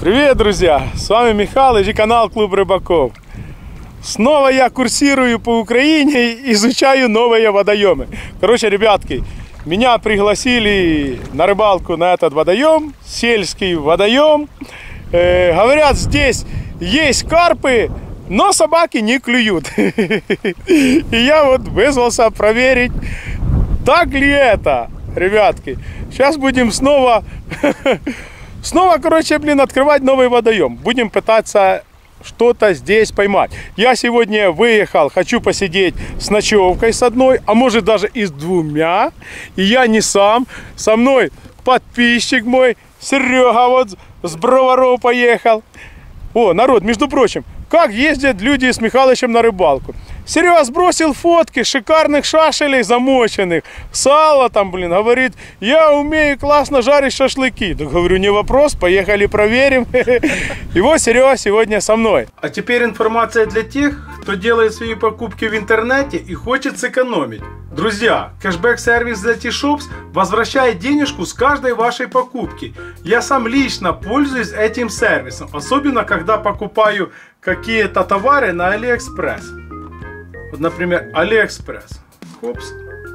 Привет, друзья! С вами Михалыч и канал Клуб Рыбаков. Снова я курсирую по Украине и изучаю новые водоемы. Короче, ребятки, меня пригласили на рыбалку на этот водоем, сельский водоем. Говорят, здесь есть карпы, но собаки не клюют. И я вот вызвался проверить, так ли это, ребятки. Сейчас будем снова, короче, открывать новый водоем. Будем пытаться что-то здесь поймать. Я сегодня выехал, хочу посидеть с ночевкой с одной, а может даже и с двумя. И я не сам, со мной подписчик мой, Серега вот с Броваров поехал. О, народ, между прочим, как ездят люди с Михалычем на рыбалку. Серега сбросил фотки шикарных шашелей замоченных, сало там, говорит, я умею классно жарить шашлыки. Да говорю, не вопрос, поехали проверим. И вот Серега сегодня со мной. А теперь информация для тех, кто делает свои покупки в интернете и хочет сэкономить. Друзья, кэшбэк-сервис Letyshops возвращает денежку с каждой вашей покупки. Я сам лично пользуюсь этим сервисом, особенно когда покупаю какие-то товары на Алиэкспресс. Вот, например, Алиэкспресс. Хопс.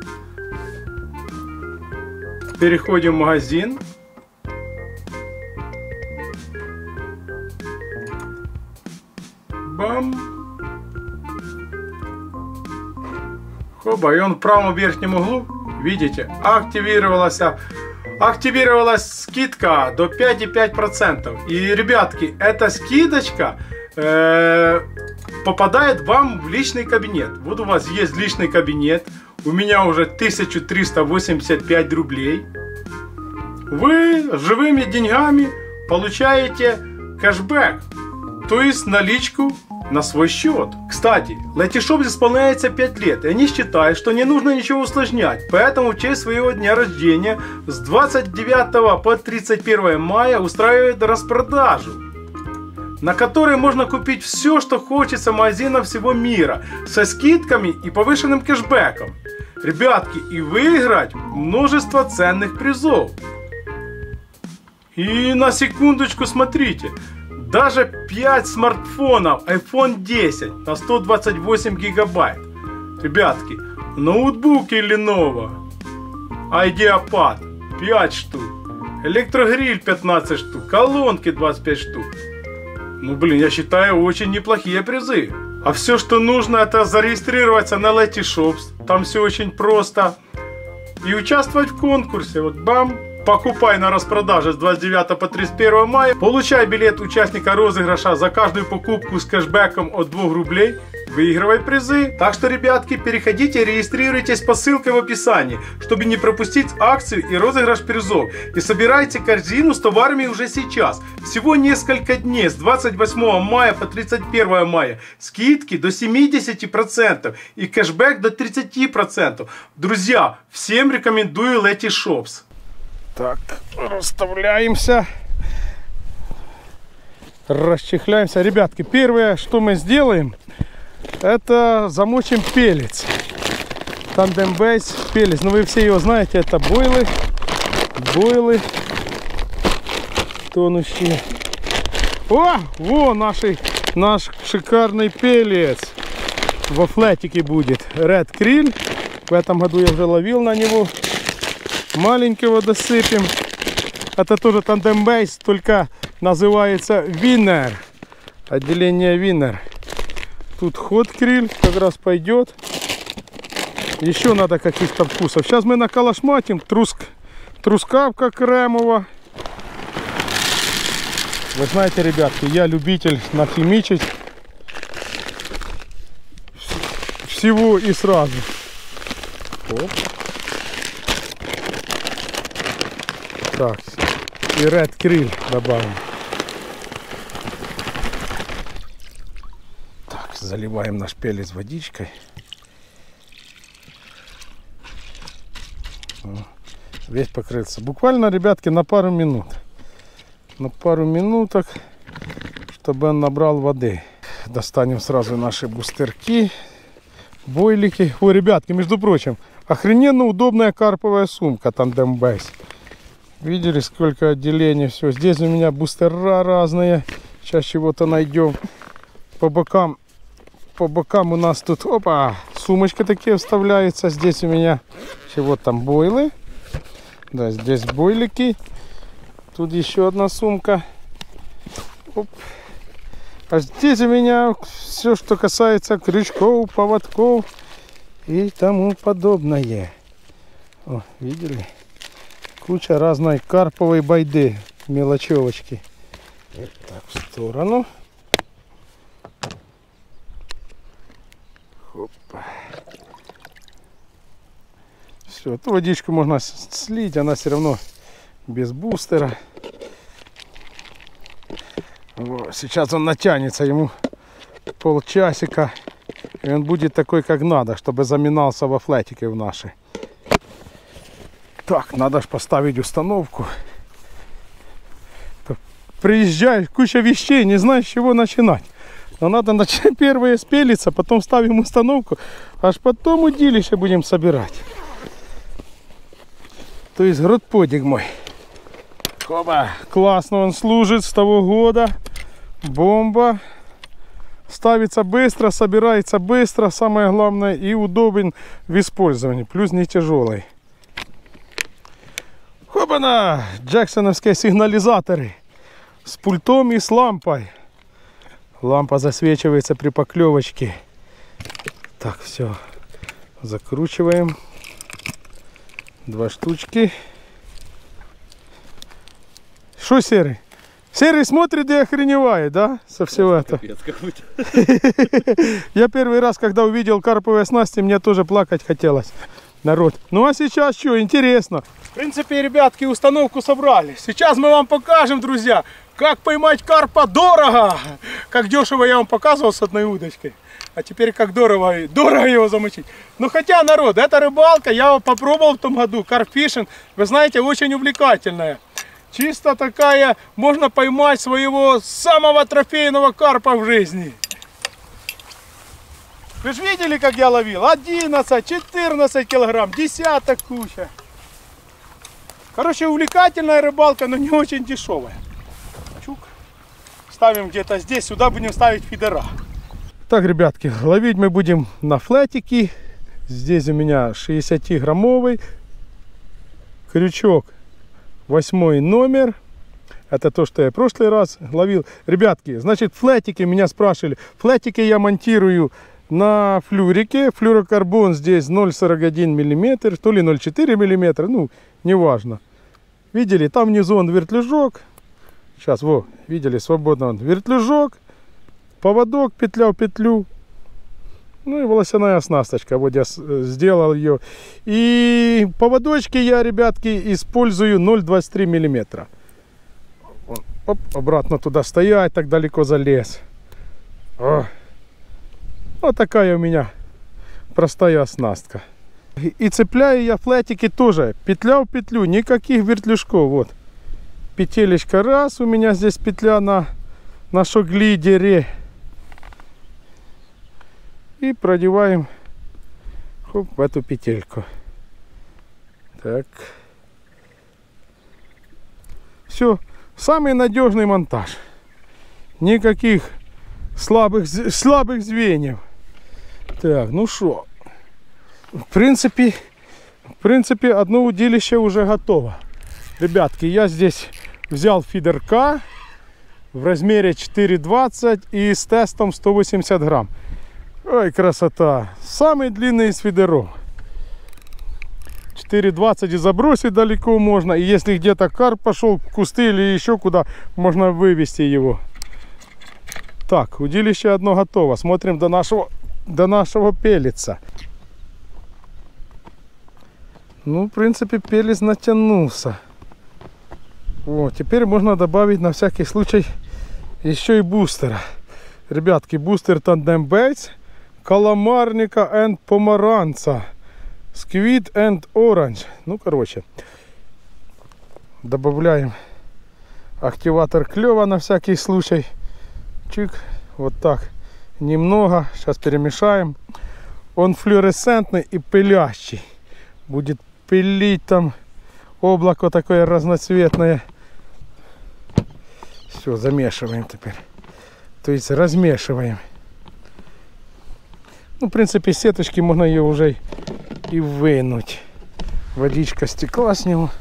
Переходим в магазин. Бам. Хоба, и он в правом верхнем углу, видите, активировалась скидка до 5,5%. И, ребятки, эта скидочка попадает вам в личный кабинет. Вот у вас есть личный кабинет, у меня уже 1385 рублей. Вы живыми деньгами получаете кэшбэк, то есть наличку на свой счет. Кстати, Letyshops исполняется 5 лет, и они считают, что не нужно ничего усложнять. Поэтому в честь своего дня рождения с 29 по 31 мая устраивают распродажу, на которой можно купить все, что хочется в магазинах всего мира, со скидками и повышенным кэшбэком. Ребятки, и выиграть множество ценных призов. И на секундочку смотрите, даже 5 смартфонов iPhone 10 на 128 гигабайт. Ребятки, ноутбуки Lenovo IdeaPad 5 штук, электрогриль 15 штук, колонки 25 штук. Ну блин, я считаю, очень неплохие призы. А все, что нужно, это зарегистрироваться на Letyshops. Там все очень просто. И участвовать в конкурсе. Вот бам. Покупай на распродаже с 29 по 31 мая. Получай билет участника розыгрыша за каждую покупку с кэшбэком от 2 рублей. Выигрывай призы. Так что, ребятки, переходите и регистрируйтесь по ссылке в описании, чтобы не пропустить акцию и розыгрыш призов. И собирайте корзину с товарами уже сейчас. Всего несколько дней, с 28 мая по 31 мая. Скидки до 70% и кэшбэк до 30%. Друзья, всем рекомендую Letyshops. Так, расставляемся, расчехляемся. Ребятки, первое, что мы сделаем, это замочим пелец. Tandem Base пелец. Ну, вы все его знаете, это бойлы тонущие. О, во, наш шикарный пелец. Во флетике будет Red Krill. В этом году я уже ловил на него. Маленького досыпем. Это тоже Tandem Base, только называется Winner. Отделение Winner. Тут Hot Krill как раз пойдет. Еще надо каких-то вкусов. Сейчас мы наколошматим. Трускавка кремова. Вы знаете, ребятки, я любитель нахимичить всего и сразу. Оп. Так, и Red Krill добавим. Так, заливаем наш пелец водичкой. Весь покрылся. Буквально, ребятки, на пару минут. На пару минуток, чтобы он набрал воды. Достанем сразу наши бустерки, бойлики. О, ребятки, между прочим, охрененно удобная карповая сумка Tandem Base. Видели, сколько отделений. Все. Здесь у меня бустера разные. Сейчас чего-то найдем. По бокам у нас тут, опа, сумочка такие вставляется. Здесь у меня чего там, бойлы. Да, здесь бойлики. Тут еще одна сумка. Оп. А здесь у меня все, что касается крючков, поводков и тому подобное. О, видели? Куча разной карповой байды, мелочевочки. Так, в сторону. Опа. Все, эту водичку можно слить, она все равно без бустера. Вот, сейчас он натянется, ему полчасика, и он будет такой, как надо, чтобы заминался во флетике в нашей. Так, надо же поставить установку. Приезжаешь, куча вещей, не знаешь, с чего начинать. Но надо начать первое спелиться, потом ставим установку, аж потом удилище будем собирать. То есть грудподик мой. Хоба. Классно он служит с того года. Бомба. Ставится быстро, собирается быстро. Самое главное, и удобен в использовании. Плюс не тяжелый. Хопана! Джексоновские сигнализаторы. С пультом и с лампой. Лампа засвечивается при поклевочке. Так, все. Закручиваем. 2 штучки. Что серый? Серый смотрит и охреневает, да? Со всего этого. Я первый раз, когда увидел карповые снасти, мне тоже плакать хотелось. Народ. Ну а сейчас что? Интересно. В принципе, ребятки, установку собрали. Сейчас мы вам покажем, друзья, как поймать карпа дорого. Как дешево я вам показывал с одной удочкой. А теперь как дорого его замочить. Ну хотя, народ, эта рыбалка, я попробовал в том году. Карпфишинг, вы знаете, очень увлекательная. Чисто такая, можно поймать своего самого трофейного карпа в жизни. Вы же видели, как я ловил? 11, 14 килограмм, десяток куча. Короче, увлекательная рыбалка, но не очень дешевая. Чук. Ставим где-то здесь, сюда будем ставить фидера. Так, ребятки, ловить мы будем на флетике. Здесь у меня 60-граммовый крючок, 8 номер. Это то, что я в прошлый раз ловил. Ребятки, значит, флетики меня спрашивали. Флетики я монтирую на флюрике. Флюрокарбон здесь 0,41 мм, то ли 0,4 мм, ну, неважно. Видели, там внизу он вертлюжок. Сейчас, во, видели, свободно он. Вертлюжок, поводок, петля в петлю. Ну и волосяная оснасточка. Вот я сделал ее. И поводочки я, ребятки, использую 0,23 мм. Оп, обратно туда стоять, так далеко залез. О. Вот такая у меня простая оснастка. И цепляю я флетики тоже. Петля в петлю, никаких вертлюжков. Вот. Петелечка раз. У меня здесь петля на шоглидере. И продеваем, хоп, в эту петельку. Так. Все. Самый надежный монтаж. Никаких слабых звеньев. Так, ну что. В принципе, одно удилище уже готово. Ребятки, я здесь взял фидерка в размере 4,20 и с тестом 180 грамм. Ой, красота. Самый длинный из фидеров. 4,20 и забросить далеко можно. И если где-то карп пошел в кусты или еще куда, можно вывести его. Так, удилище одно готово. Смотрим до нашего пелица. Ну, в принципе, пелец натянулся. Вот, теперь можно добавить на всякий случай еще и бустера. Ребятки, бустер Tandem Baits, Каламарника and Помаранца, Squid and Orange. Ну, короче, добавляем активатор клёва на всякий случай. Чик, вот так, немного. Сейчас перемешаем. Он флуоресцентный и пылящий. Будет пылить там облако такое разноцветное. Все, замешиваем теперь. То есть размешиваем. Ну, в принципе, сеточки можно ее уже и вынуть. Водичка стекла с него.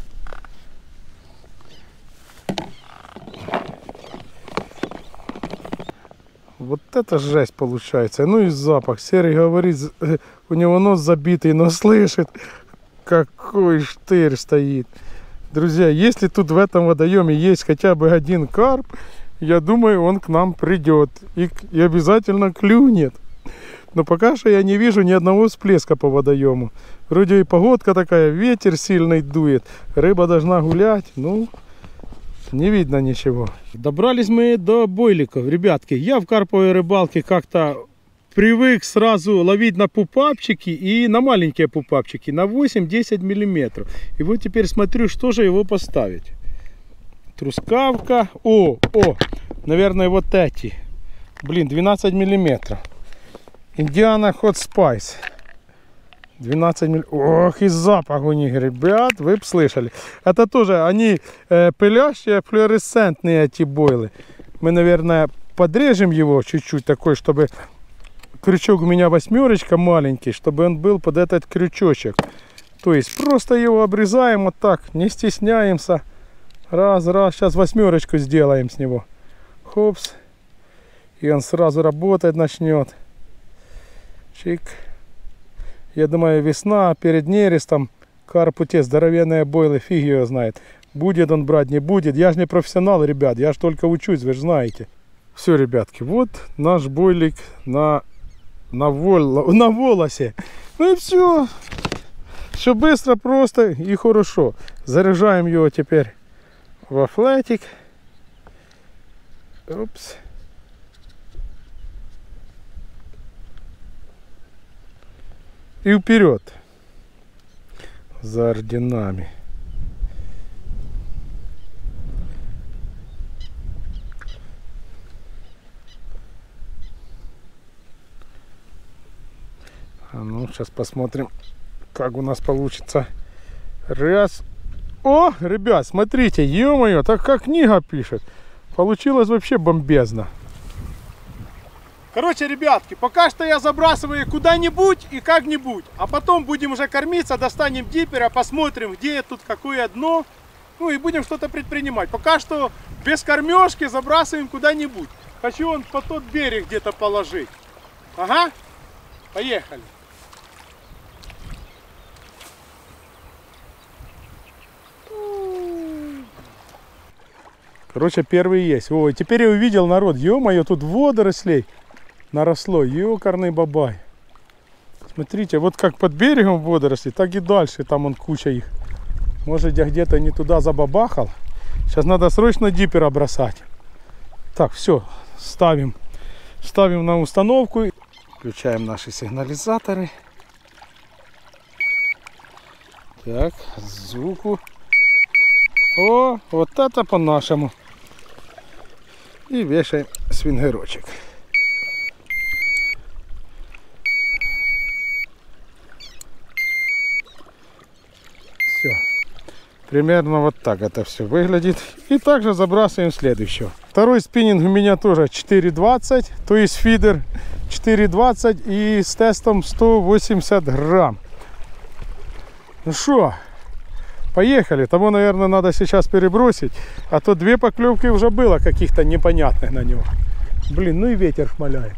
Вот это жесть получается. Ну и запах. Серый говорит, у него нос забитый, но слышит, какой штырь стоит. Друзья, если тут в этом водоеме есть хотя бы один карп, я думаю, он к нам придет и обязательно клюнет. Но пока что я не вижу ни одного всплеска по водоему. Вроде и погодка такая, ветер сильный дует, рыба должна гулять, ну, не видно ничего. Добрались мы до бойликов, ребятки. Я в карповой рыбалке как-то привык сразу ловить на пупапчики и на маленькие пупапчики, на 8-10 миллиметров. И вот теперь смотрю, что же его поставить. Трускавка. О, наверное, вот эти. Блин, 12 миллиметров. Индиана Hot Spice. 12 миллиметров. Ох, и запах у них, ребят, вы бы слышали. Это тоже, они пылящие, флуоресцентные эти бойлы. Мы, наверное, подрежем его чуть-чуть такой, чтобы крючок у меня 8 маленький, чтобы он был под этот крючочек. То есть просто его обрезаем вот так, не стесняемся. Раз, сейчас 8 сделаем с него. Хопс. И он сразу работать начнет. Чик. Я думаю, весна, перед нерестом, карпу те здоровенные бойлы, фиг его знает. Будет он брать, не будет. Я же не профессионал, ребят, я же только учусь, вы же знаете. Все, ребятки, вот наш бойлик на волосе. Ну и все. Все быстро, просто и хорошо. Заряжаем его теперь во флетик. Опс. И вперед за орденами. А ну, сейчас посмотрим, как у нас получится. Раз. О, ребят, смотрите, ё-моё, так как книга пишет. Получилось вообще бомбезно. Короче, ребятки, пока что я забрасываю куда-нибудь и как-нибудь. А потом будем уже кормиться, достанем диппера, посмотрим, где тут какое дно. Ну и будем что-то предпринимать. Пока что без кормежки забрасываем куда-нибудь. Хочу он по тот берег где-то положить. Ага, поехали. Короче, первый есть. Ой, теперь я увидел, народ, ё-моё, тут водорослей наросло, ёкарный бабай. Смотрите, вот как под берегом водоросли, так и дальше, там он куча их. Может, я где-то не туда забабахал. Сейчас надо срочно диппера бросать. Так, все, ставим на установку. Включаем наши сигнализаторы. Так, звуку. О, вот это по-нашему. И вешаем свингерочек. Все. Примерно вот так это все выглядит. И также забрасываем следующего. Второй спиннинг у меня тоже 4,20. То есть фидер 4,20 и с тестом 180 грамм. Ну что? Поехали. Того, наверное, надо сейчас перебросить. А то 2 поклевки уже было каких-то непонятных на него. Блин, ну и ветер шмаляет.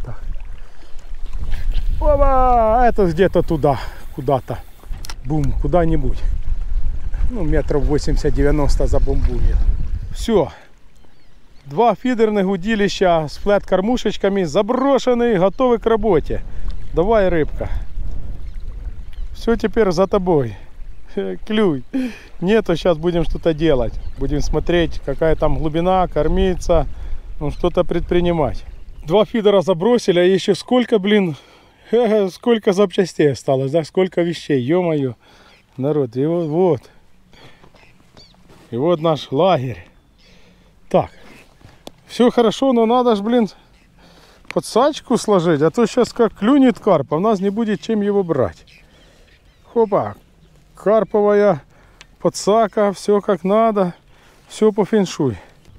Опа! Это где-то туда, куда-то. Бум, куда-нибудь. Ну, метров 80-90 забумбунит. Все. 2 фидерных удилища с флет-кормушечками заброшены, готовы к работе. Давай, рыбка. Все теперь за тобой. Клюй. Нету, сейчас будем что-то делать. Будем смотреть, какая там глубина, кормиться, ну, что-то предпринимать. 2 фидера забросили, а еще сколько, блин, сколько запчастей осталось, да, сколько вещей, ё-моё. Народ, и вот. И вот наш лагерь. Так, все хорошо, но надо ж, блин, подсачку сложить, а то сейчас как клюнет карп, а у нас не будет чем его брать. Хопа. Карповая подсака, все как надо, все по феншуй.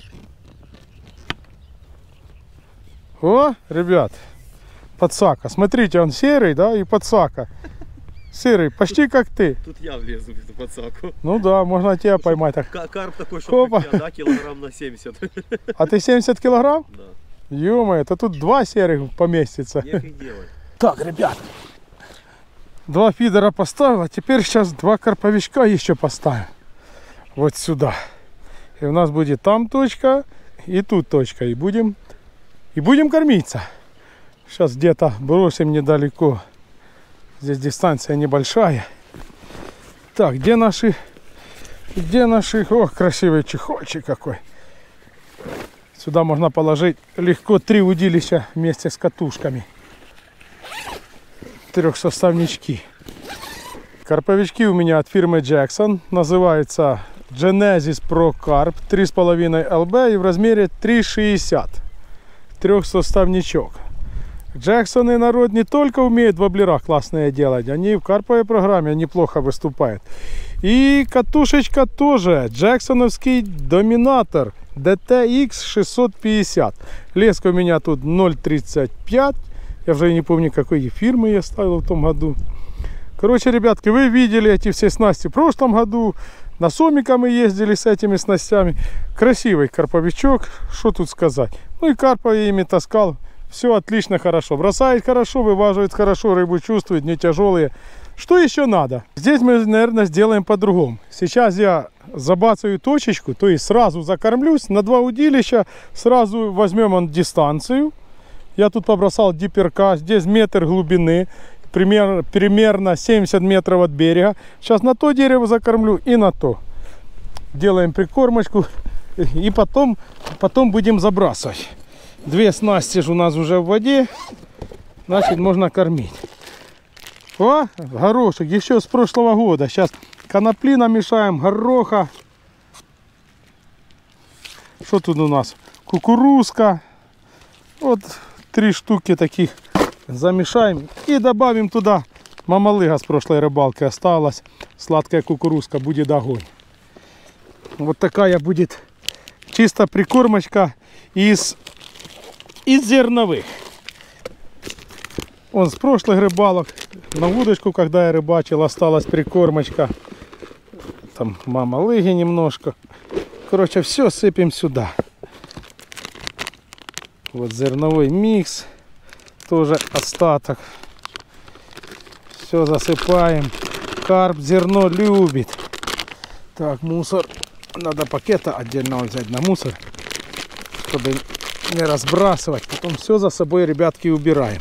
О, ребят, подсака. Смотрите, он серый, да, и подсака. Серый, почти как ты. Тут я влезу в эту подсаку. Ну да, можно тебя поймать. Так. Карп такой, что как я, да, килограмм на 70. А ты 70 килограмм? Да. Ё-моё, это тут 2 серых поместится. Нефиг делать. Так, ребят, 2 фидера поставил, а теперь сейчас 2 карповичка еще поставим. Вот сюда. И у нас будет там точка, и тут точка. И будем кормиться. Сейчас где-то бросим недалеко. Здесь дистанция небольшая. Так, где наши... Ох, красивый чехольчик какой. Сюда можно положить легко 3 удилища вместе с катушками. 3-составнички. Карповички у меня от фирмы Jackson. Называется Genesis Pro Carp. 3,5 LB и в размере 3,60. 3-составничок. Джексоны народ не только умеют в воблерах классное делать, они в карповой программе неплохо выступают. И катушечка тоже джексоновский доминатор DTX 650. Леска у меня тут 0,35. Я уже не помню, какой фирмы я ставил в том году. Короче, ребятки, вы видели эти все снасти в прошлом году. На Сомика мы ездили с этими снастями. Красивый карповичок, что тут сказать. Ну и карпа я ими таскал. Все отлично, хорошо. Бросает хорошо, вываживает хорошо, рыбу чувствует, не тяжелые. Что еще надо? Здесь мы, наверное, сделаем по-другому. Сейчас я забацаю точечку, то есть сразу закормлюсь на 2 удилища. Сразу возьмем дистанцию. Я тут побросал диперка. Здесь метр глубины. Примерно 70 метров от берега. Сейчас на то дерево закормлю и на то. Делаем прикормочку. И потом будем забрасывать. 2 снасти у нас уже в воде. Значит, можно кормить. О, горошек. Еще с прошлого года. Сейчас конопли намешаем, гороха. Что тут у нас? Кукурузка. Вот 3 штуки таких замешаем. И добавим туда. Мамалыга с прошлой рыбалки осталась. Сладкая кукурузка. Будет огонь. Вот такая будет чисто прикормочка из зерновых. Он с прошлых рыбалок. На удочку, когда я рыбачил, осталась прикормочка. Там мамалыги немножко. Короче, все сыпем сюда. Вот зерновой микс. Тоже остаток. Все засыпаем. Карп зерно любит. Так, мусор. Надо пакета отдельно взять на мусор, чтобы не разбрасывать. Потом все за собой, ребятки, убираем.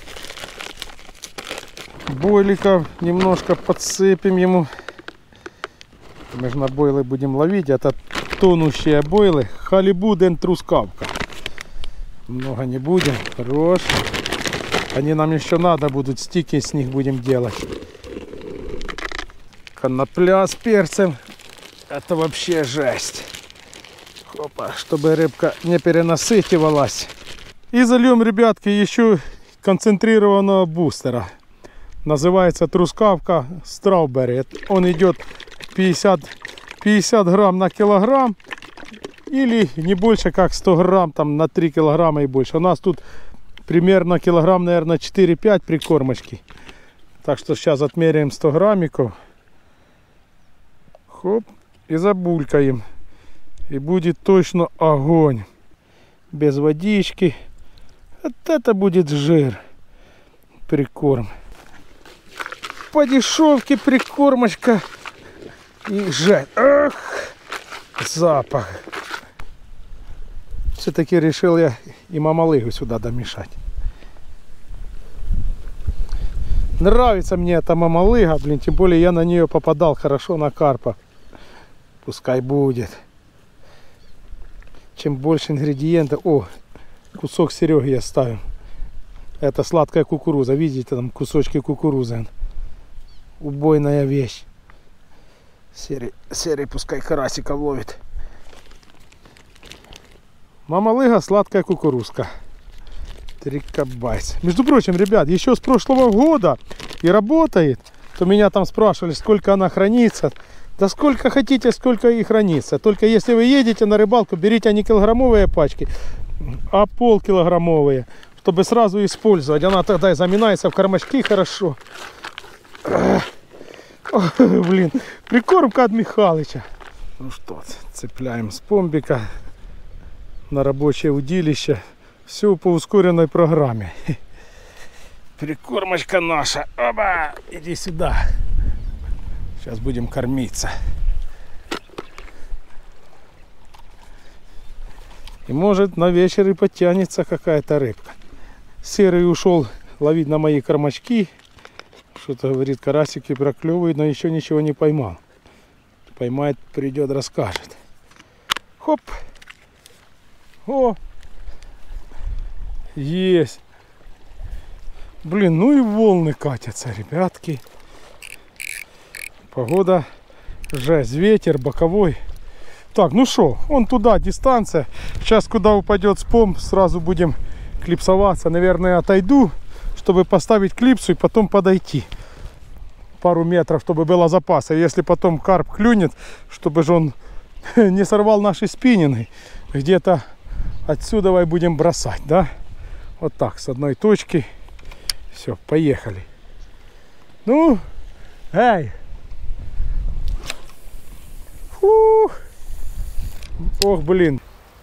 Бойликов немножко подсыпем ему. Мы же на бойлы будем ловить. Это тонущие бойлы. Халибуден трускавка. Много не будем. Хорош. Они нам еще надо будут. Стики с них будем делать. Конопля с перцем. Это вообще жесть. Опа, чтобы рыбка не перенасытивалась. И зальем, ребятки, еще концентрированного бустера. Называется трускавка Strawberry. Он идет 50 грамм на килограмм. Или не больше как 100 грамм там на 3 килограмма и больше. У нас тут примерно килограмм, наверное, 4-5 прикормочки. Так что сейчас отмеряем 100 граммиков. Хоп. И забулькаем. И будет точно огонь. Без водички. Вот это будет жир. Прикорм. По дешевке прикормочка. И жарь. Ах, запах. Все-таки решил я и мамалыгу сюда домешать. Нравится мне эта мамалыга, блин. Тем более я на нее попадал хорошо на карпа. Пускай будет. Чем больше ингредиентов. О, кусок Сереги я ставим. Это сладкая кукуруза. Видите, там кусочки кукурузы. Убойная вещь. Серый пускай карасиков ловит. Мамалыга, сладкая кукурузка. Трикобайс. Между прочим, ребят, еще с прошлого года и работает то меня там спрашивали, сколько она хранится. Да сколько хотите, сколько и хранится. Только если вы едете на рыбалку, берите не килограммовые пачки, а полкилограммовые, чтобы сразу использовать. Она тогда и заминается в кормачки хорошо. Блин, прикормка от Михалыча. Ну что, цепляем с помбика на рабочее удилище. Все по ускоренной программе. Прикормочка наша. Оба! Иди сюда. Сейчас будем кормиться. И может на вечер и подтянется какая-то рыбка. Серый ушел ловить на мои кормачки. Что-то говорит, карасики проклевывают, но еще ничего не поймал. Поймает, придет, расскажет. Хоп! О! Есть! Блин, ну и волны катятся, ребятки. Погода жесть, ветер боковой. Так, ну что, он туда, дистанция. Сейчас куда упадет спом, сразу будем клипсоваться. Наверное, отойду, чтобы поставить клипсу и потом подойти. Пару метров, чтобы было запаса. Если потом карп клюнет, чтобы же он не сорвал наши спиннинги. Где-то отсюда будем бросать, да? Вот так, с одной точки. Все, поехали. Ну, эй! Фух! Ох, блин!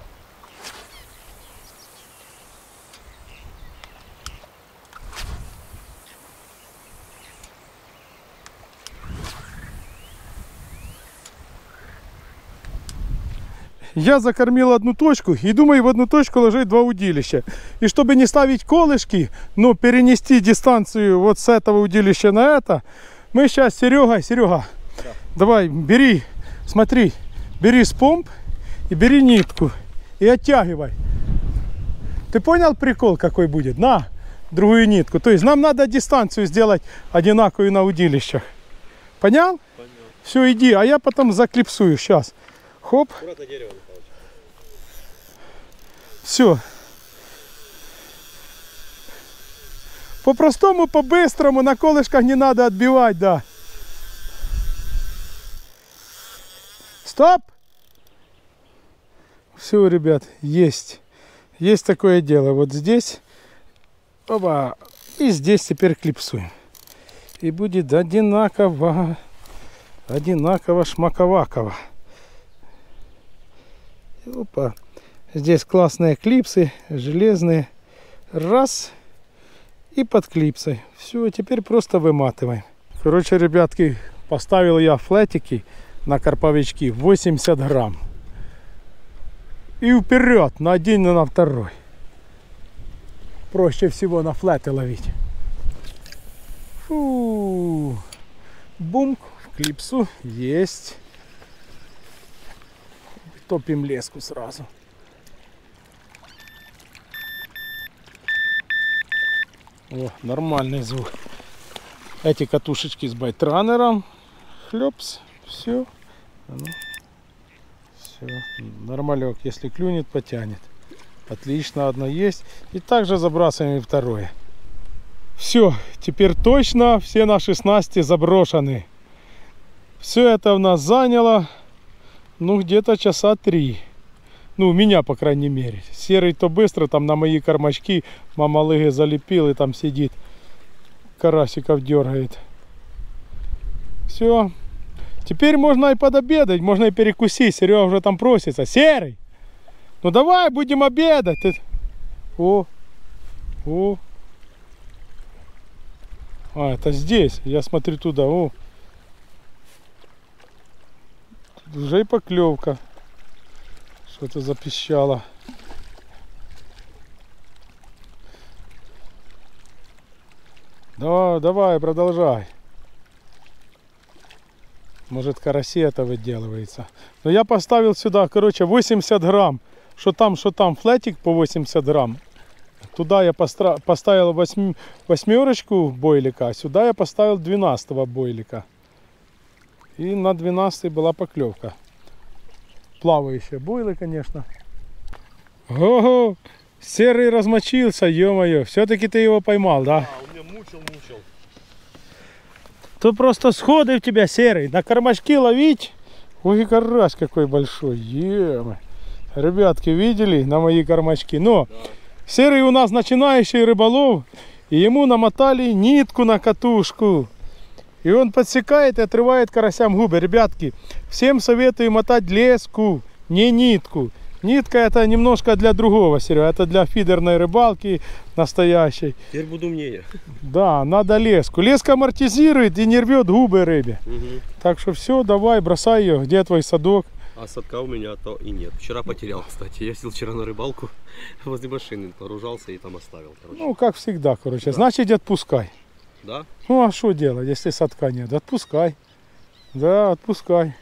Я закормил одну точку и думаю в одну точку ложить два удилища. И чтобы не ставить колышки, но перенести дистанцию вот с этого удилища на это, мы сейчас, Серега, да. Давай, бери, смотри, бери спомб и бери нитку и оттягивай. Ты понял прикол какой будет? На другую нитку. То есть нам надо дистанцию сделать одинаковую на удилищах. Понял? Понял. Все, иди, а я потом заклипсую сейчас. Хоп. Все. По-простому, по-быстрому, на колышках не надо отбивать, да. Стоп! Все, ребят, есть. Есть такое дело. Вот здесь. Оба. И здесь теперь клипсуем. И будет одинаково. Одинаково шмаковаково. Опа. Здесь классные клипсы, железные. Раз. И под клипсой. Все, теперь просто выматываем. Короче, ребятки, поставил я флетики на карповички 80 грамм. И вперед на один и на второй. Проще всего на флеты ловить. Фу. Бум. В клипсу. Есть. Топим леску сразу. О, нормальный звук. Эти катушечки с байтранером. Хлёпс. Все. Ну, все. Нормалек. Если клюнет, потянет. Отлично, одно есть. И также забрасываем и второе. Все. Теперь точно все наши снасти заброшены. Все это у нас заняло, ну, где-то часа 3. Ну, у меня, по крайней мере. Серый то быстро, там на мои кормачки мамалыги залепил и там сидит. Карасиков дергает. Все. Теперь можно и подобедать, можно и перекусить. Серега уже там просится. Серый! Ну давай, будем обедать. О! О! А, это здесь. Я смотрю туда. О! Уже и поклевка. Что-то запищало. Давай, давай, продолжай. Может, караси это выделывается. Но я поставил сюда, короче, 80 грамм. Что там, флетик по 80 грамм. Туда я поставил восьмерочку бойлика, а сюда я поставил 12-го бойлика. И на 12 была поклевка. Плавающие бойлы, конечно. Ого! Серый размочился, ё-моё. Все-таки ты его поймал, да? А, он меня мучил. То просто сходы у тебя, Серый. На кормачки ловить. Ой, карась какой большой. Ема. Ребятки, видели на мои кормачки? Но Да. Серый у нас начинающий рыболов. И ему намотали нитку на катушку. И он подсекает и отрывает карасям губы. Ребятки, всем советую мотать леску, не нитку. Нитка это немножко для другого, Серега. Это для фидерной рыбалки настоящей. Теперь буду умнее. Да, надо леску. Леска амортизирует и не рвет губы рыбе. Угу. Так что все, давай, бросай ее. Где твой садок? А садка у меня то и нет. Вчера потерял, кстати. Я сел вчера на рыбалку возле машины, вооружался и там оставил. Короче. Ну, как всегда, короче. Да. Значит, отпускай. Да? Ну, а что делать, если садка нет? Отпускай. Да, отпускай.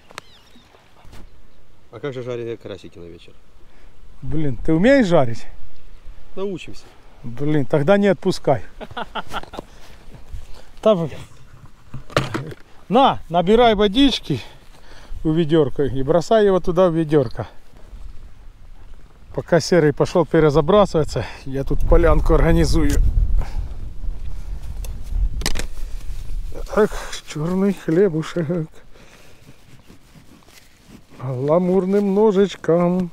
А как же жареные карасики на вечер? Блин, ты умеешь жарить? Научимся. Блин, тогда не отпускай. Там... На, набирай водички у ведерка и бросай его туда в ведерко. Пока Серый пошел перезабрасываться, я тут полянку организую. Так, черный хлебушек. Ламурным ножичком.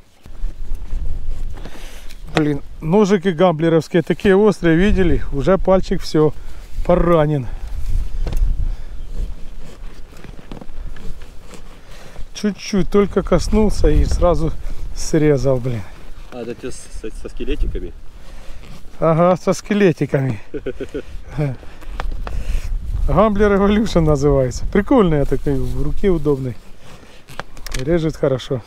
Блин, ножики гамблеровские такие острые, видели? Уже пальчик все поранен. Чуть-чуть только коснулся и сразу срезал, блин. А, это те со скелетиками? Ага, со скелетиками. Гамблер Evolution называется. Прикольный такой, в руке удобный. Режет хорошо.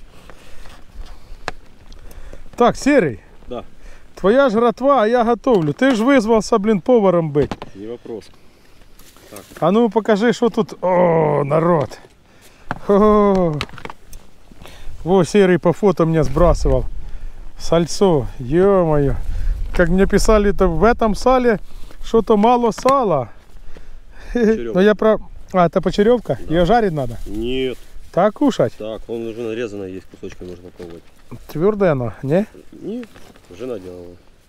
Так, Серый. Да. Твоя жратва, а я готовлю. Ты ж вызвался, блин, поваром быть. Не вопрос. Так. А ну покажи, что тут. О, народ. О. Во, Серый по фото мне сбрасывал. Сальцо, ё-моё. Как мне писали, то в этом сале что-то мало сала. Но я про... А, это почеревка? Да. Ее жарить надо? Нет. Так кушать? Так, он уже нарезано, есть кусочками, можно попробовать. Твердое оно, не? Нет, жена делала.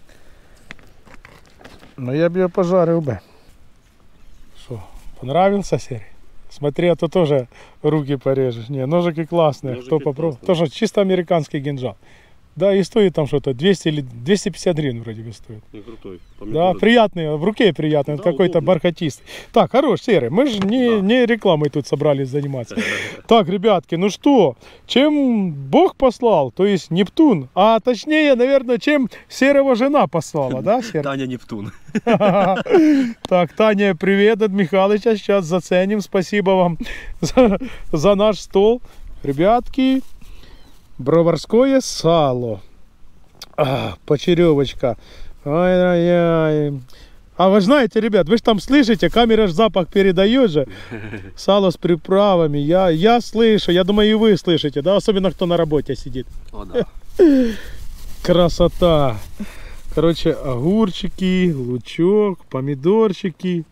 Ну я бы ее пожарил бы. Что, понравился, Серый? Смотри, а то тоже руки порежешь. Не, ножики классные. Ножики Кто попробовал? классные. Тоже чисто американский кинжал. Да, и стоит там что-то 200 или 250 гривен вроде бы стоит. Не крутой. Да, Помидоры. приятный, в руке приятный, Да, какой-то удобно. бархатистый. Так, хорош, Серый, мы же не рекламой тут собрались заниматься. Так, ребятки, ну что, чем Бог послал, то есть Нептун, а точнее, наверное, чем Серого жена послала, да, Серый? Таня Нептун. Так, Таня, привет от Михалыча, сейчас заценим, спасибо вам за наш стол. Ребятки, броварское сало, почеревочка. Ай-яй-яй. А вы знаете, ребят, вы же там слышите, камера ж запах передает же. Сало с приправами. Я слышу, я думаю, и вы слышите, да, особенно кто на работе сидит. О, да. Красота. Короче, огурчики, лучок, помидорчики.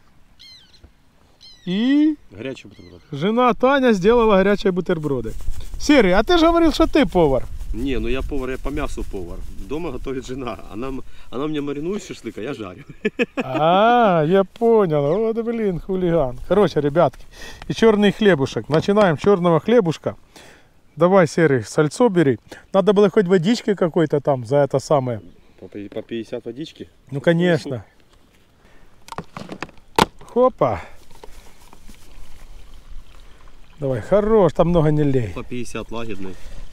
И Горячий бутерброд. жена Таня сделала горячие бутерброды. Серый, а ты же говорил, что ты повар. Не, ну я повар, я по мясу повар. Дома готовит жена. Она мне маринует шашлык, а я жарю. А, я понял. Вот, блин, хулиган. Короче, ребятки, и черный хлебушек. Начинаем с черного хлебушка. Давай, Серый, сальцо бери. Надо было хоть водички какой-то там за это самое. По 50 водички. Ну, конечно. Хопа. Давай, хорош, там много не лей. По 50 лагерный.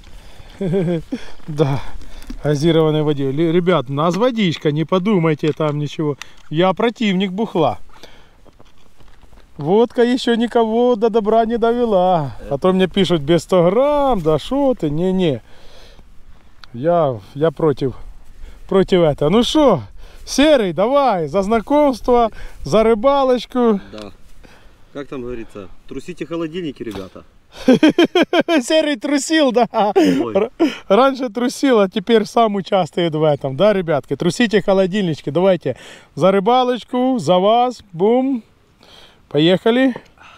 Да, газированной воде. Ребят, у нас водичка, не подумайте там ничего. Я противник бухла. Водка еще никого до добра не довела. А то мне пишут без 100 грамм, да шо ты, не-не. Я против этого. Ну что, Серый, давай, за знакомство, за рыбалочку. Да. Как там говорится, трусите холодильники, ребята. Серый трусил, да. Ой. Раньше трусил, а теперь сам участвует в этом. Да, ребятки, трусите холодильнички. Давайте за рыбалочку, за вас. Бум. Поехали.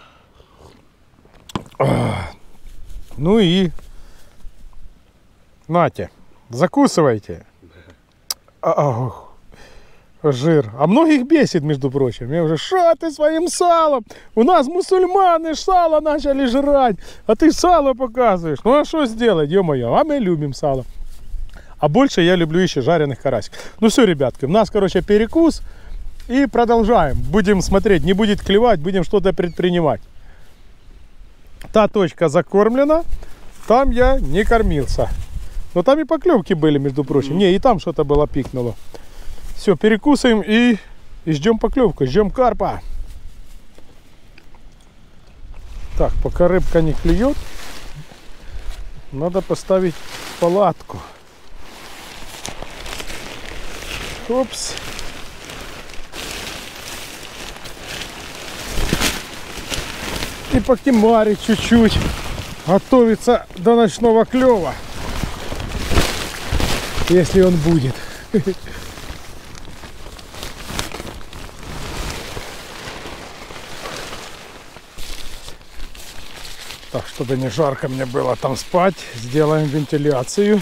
Ну и нате, закусывайте. жир. А многих бесит, между прочим. Я уже, что ты своим салом? У нас мусульманы сало начали жрать, а ты сало показываешь. Ну а что сделать, ё-моё, а мы любим сало. А больше я люблю еще жареных карасиков. Ну все, ребятки, у нас, короче, перекус. И продолжаем. Будем смотреть, не будет клевать, будем что-то предпринимать. Та точка закормлена, там я не кормился. Но там и поклевки были, между прочим. Не, и там что-то было, пикнуло. Все, перекусываем и ждем поклевку, ждем карпа. Так, пока рыбка не клюет, надо поставить палатку. Опс. И покемарить чуть-чуть. Готовиться до ночного клёва. Если он будет. Так, чтобы не жарко мне было там спать, сделаем вентиляцию.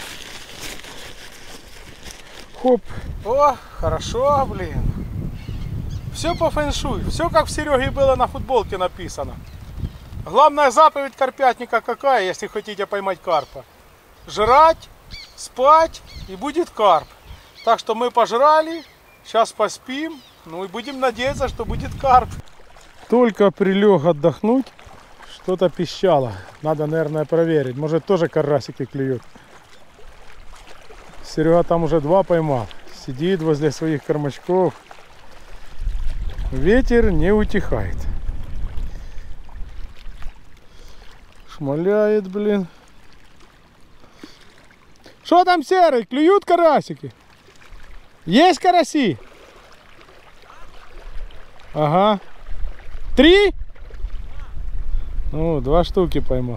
Хоп. О, хорошо, блин. Все по фэншуй. Все как в Сереге было на футболке написано. Главная заповедь карпятника какая, если хотите поймать карпа? Жрать, спать и будет карп. Так что мы пожрали, сейчас поспим, ну и будем надеяться, что будет карп. Только прилег отдохнуть, что-то пищало. Надо, наверное, проверить. Может, тоже карасики клюют. Серега там уже 2 поймал. Сидит возле своих кормачков. Ветер не утихает. Шмаляет, блин. Что там, Серый? Клюют карасики? Есть караси? Ага. 3? Ну, 2 штуки поймал.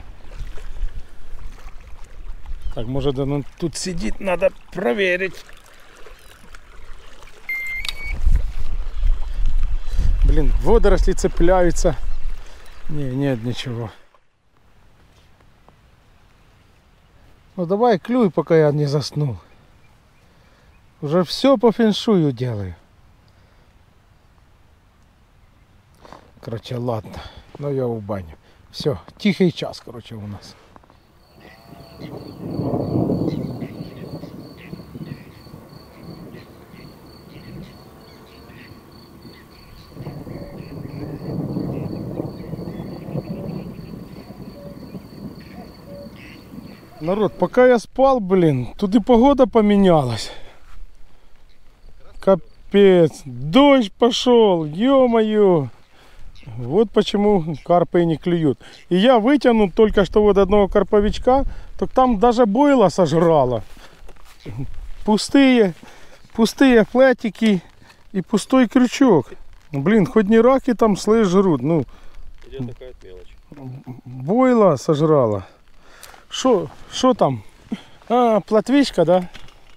Так, может, он тут сидит, надо проверить. Блин, водоросли цепляются. Не, нет ничего. Ну давай клюй, пока я не заснул. Уже все по фэншую делаю. Короче, ладно. Но я в баню. Все, тихий час, короче, у нас. Народ, пока я спал, блин, тут и погода поменялась. Капец, дождь пошел, ё-моё. Вот почему карпы не клюют. И я вытянул только что вот одного карповичка, так там даже бойло сожрало. Пустые флетики и пустой крючок. Блин, хоть не раки там, слышь, жрут. Ну, идет такая мелочь. Бойло сожрало. Что там? А, плотвичка, да?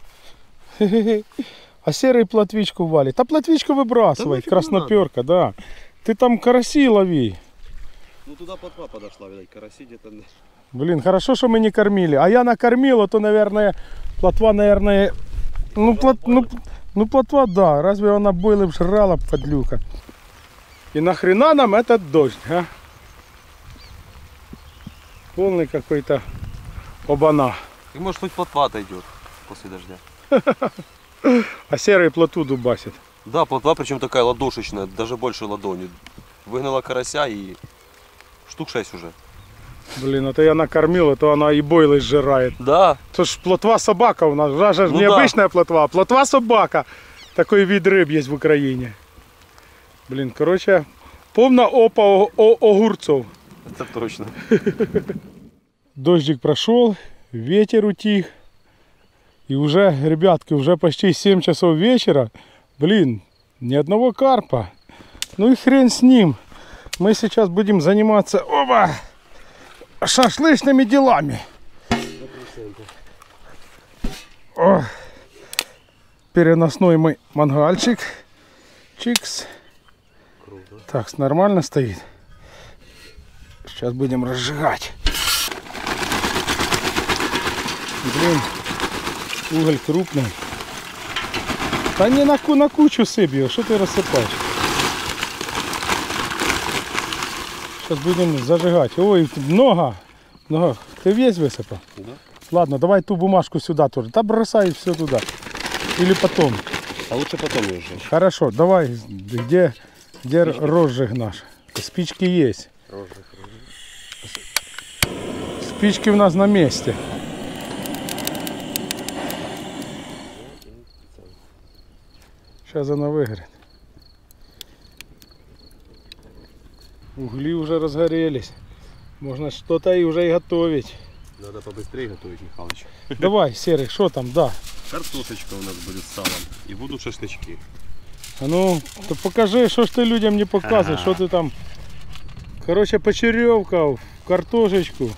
А Серый плотвичку валит. А плотвичку выбрасывай, красноперка, да. Ты там караси лови. Ну туда плотва подошла, видать, караси где-то. Блин, хорошо, что мы не кормили. А я накормил, а то, наверное, плотва, наверное... Ну, плотва, да. Разве она бойлы жрала, подлюка? И нахрена нам этот дождь, а? Полный какой-то обана. И может хоть плотва отойдет после дождя. А Серый плотву дубасит. Да, плотва, причем такая ладошечная, даже больше ладони. Выгнала карася и штук 6 уже. Блин, это я накормил, а то она и бойлы сжирает. Да. То ж плотва собака у нас, даже Ну необычная плотва, а плотва собака. Такой вид рыб есть в Украине. Блин, короче, полна опа огурцов. Это точно. Дождик прошел, ветер утих. И уже, ребятки, уже почти 7 часов вечера. Блин, ни одного карпа. Ну и хрен с ним. Мы сейчас будем заниматься шашлычными делами. О, переносной мой мангальчик. Чикс. Круто. Так, нормально стоит. Сейчас будем разжигать. Блин, уголь крупный. Та не на кучу сыпь его, что ты рассыпаешь? Сейчас будем зажигать. Ой, много. Много. Ты весь высыпал? Да. Ладно, давай ту бумажку сюда тоже. Да бросай все туда. Или потом. А лучше потом ее сжечь. Хорошо, давай. Где розжиг наш? Спички есть. Спички у нас на месте. Сейчас она выгорит. Угли уже разгорелись. Можно что-то и уже и готовить. Надо побыстрее готовить, Михалыч. Давай, Серый, что там, да? Картошечка у нас будет с салом. И будут шашлычки. А ну, то покажи, что ж ты людям не показываешь, что ты там. Короче, почеревка, в картошечку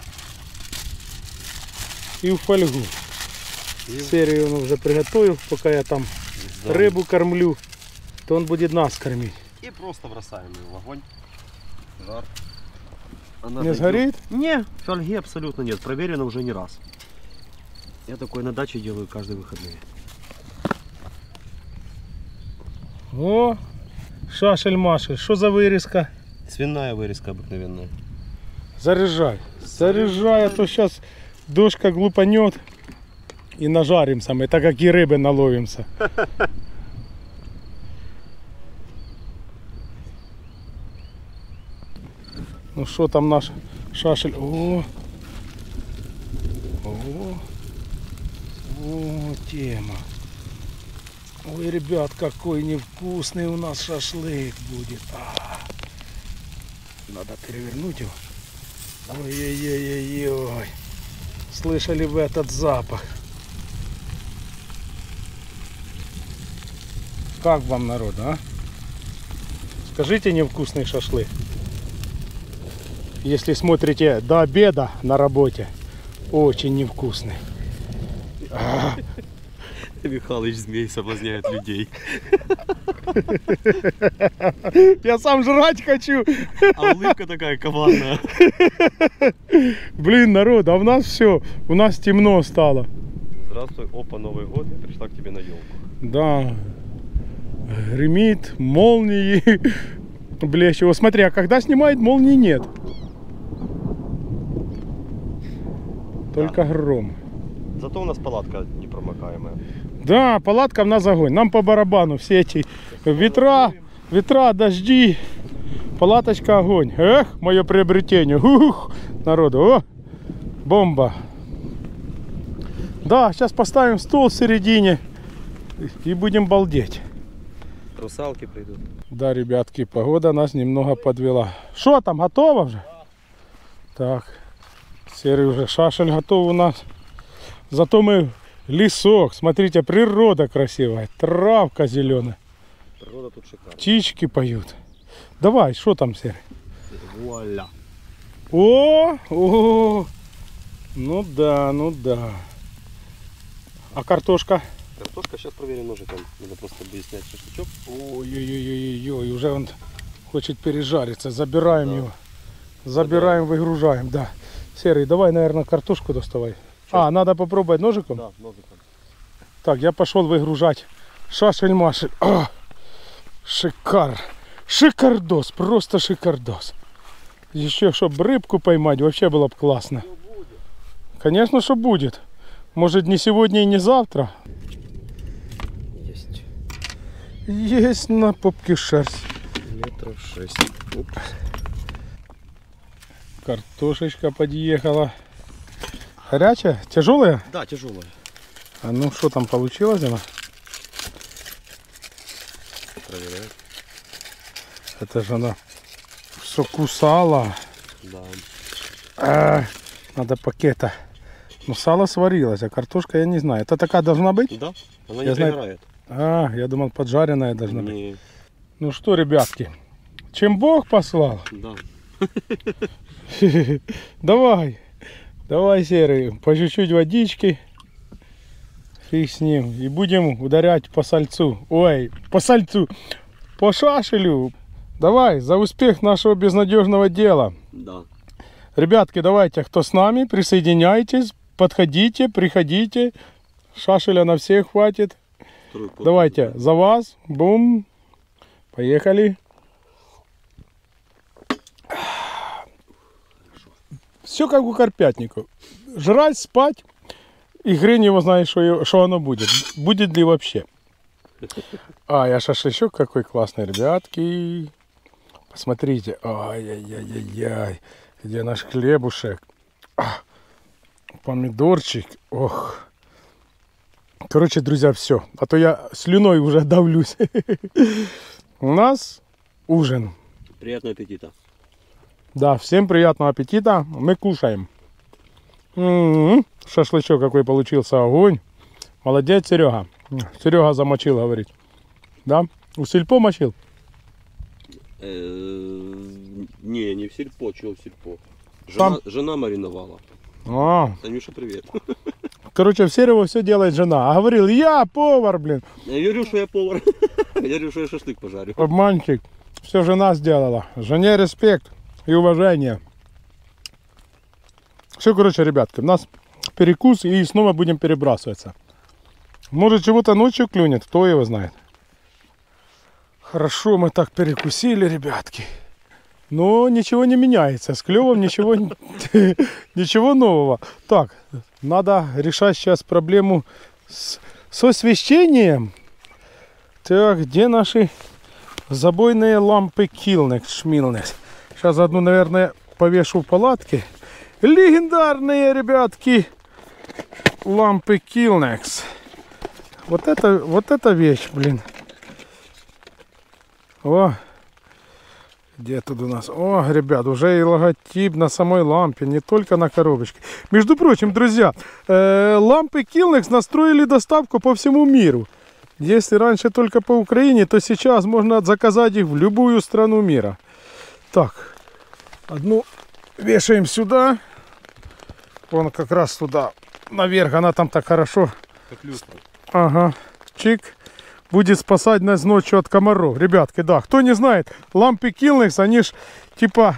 и в фольгу. Серый он уже приготовил, пока я там рыбу кормлю, то он будет нас кормить. И просто бросаем ее в огонь. Жар. Не сгорит? Не, фольги абсолютно нет. Проверено уже не раз. Я такое на даче делаю каждые выходные. О, шашель-машель, что за вырезка? Свиная вырезка обыкновенная. Заряжай, заряжай, а то сейчас дождь глупанет и нажаримся мы, так как и рыбы наловимся. Ну что там наш шашель? О, тема. Ой, ребят, какой невкусный у нас шашлык будет. Надо перевернуть его. Ой-ой-ой-ой-ой. Слышали вы этот запах? Как вам, народ, а? Скажите, невкусный шашлык. Если смотрите до обеда на работе, очень невкусный. Михалыч змей соблазняет людей. Я сам жрать хочу. А улыбка такая коварная. Блин, народ, а у нас все, у нас темно стало. Здравствуй, опа, Новый год, я пришла к тебе на елку. Да, гремит, молнии блещут. Вот смотри, а когда снимает, молнии нет. Только гром. Зато у нас палатка непромокаемая. Да, палатка в нас огонь. Нам по барабану все эти ветра, дожди. Палаточка огонь. Эх, мое приобретение. Ух, народу, о, бомба. Да, сейчас поставим стол в середине и будем балдеть. Русалки придут. Да, ребятки, погода нас немного подвела. Что там, готово уже? Так, Серый уже шашель готов у нас. Зато мы лесок, смотрите, природа красивая, травка зеленая. Природа тут шикарная. Птички поют. Давай, что там, Серый? Вуаля. О, ну да, ну да. А картошка? Картошка, сейчас проверим ножиком. Надо просто объяснять шашлычок. Ой-ой-ой, уже он хочет пережариться. Забираем его. Забираем, выгружаем, да. Серый, давай, наверное, картошку доставай. А, надо попробовать ножиком? Да, ножиком. Так, я пошел выгружать шашель-машель. Шикар. Шикардос, просто шикардос. Еще, чтобы рыбку поймать, вообще было бы классно. Конечно, что будет. Может, не сегодня и не завтра. Есть. Есть на попке шерсть. Метров 6. Упс. Картошечка подъехала. Горячая? Тяжелая? Да, тяжелая. А ну, что там получилось она? Проверяю. Это же она все кусала. Да. Надо пакета. Ну, сало сварилось, а картошка я не знаю. Это такая должна быть? Да, она Я не знаю. пригорает. Я думал, поджаренная должна быть. Не. Ну что, ребятки, чем Бог послал? Да. Давай, давай, Серый, по чуть-чуть водички. Фиг с ним. И будем ударять по сальцу. Ой, по сальцу. По шашелю. Давай, за успех нашего безнадежного дела. Да. Ребятки, давайте, кто с нами, присоединяйтесь, подходите, приходите. Шашеля на всех хватит. Второй пол. Давайте, за вас. Бум. Поехали. Все как у карпятников. Жрать, спать. И хрен его знает, что оно будет. Будет ли вообще. А, я шашлычок какой классный, ребятки. Посмотрите. Ай-яй-яй-яй-яй. Где наш хлебушек? Помидорчик. Ох. Короче, друзья, все. А то я слюной уже давлюсь. У нас ужин. Приятного аппетита. Да, всем приятного аппетита. Мы кушаем. Шашлычок какой получился. Огонь. Молодец, Серега. Серега замочил, говорит. Да? У сельпо мочил? Не в сельпо. Чего в сельпо? Там- Жена мариновала. Танюша, привет. Короче, в Серего все делает жена. А говорил, я повар, блин. Я говорю, что я повар. Я говорю, что я шашлык пожарю. Обманщик. Все жена сделала. Жене респект и уважение. Все, короче, ребятки, у нас перекус и снова будем перебрасываться. Может, чего-то ночью клюнет, кто его знает. Хорошо, мы так перекусили, ребятки. Но ничего не меняется. С клевом ничего, ничего нового. Так, надо решать сейчас проблему с освещением. Так, где наши забойные лампы Килнекс, Шмилнекс? Сейчас одну, наверное, повешу в палатке. Легендарные, ребятки, лампы Килнекс. Вот это вещь, блин. О, где тут у нас? О, ребят, уже и логотип на самой лампе, не только на коробочке. Между прочим, друзья, лампы Килнекс настроили доставку по всему миру. Если раньше только по Украине, то сейчас можно заказать их в любую страну мира. Так, одну вешаем сюда. Вон как раз туда, наверх, она там так хорошо. Как люстра. Ага, чик. Будет спасать нас ночью от комаров. Ребятки, да, кто не знает, лампы Килнекс, они ж типа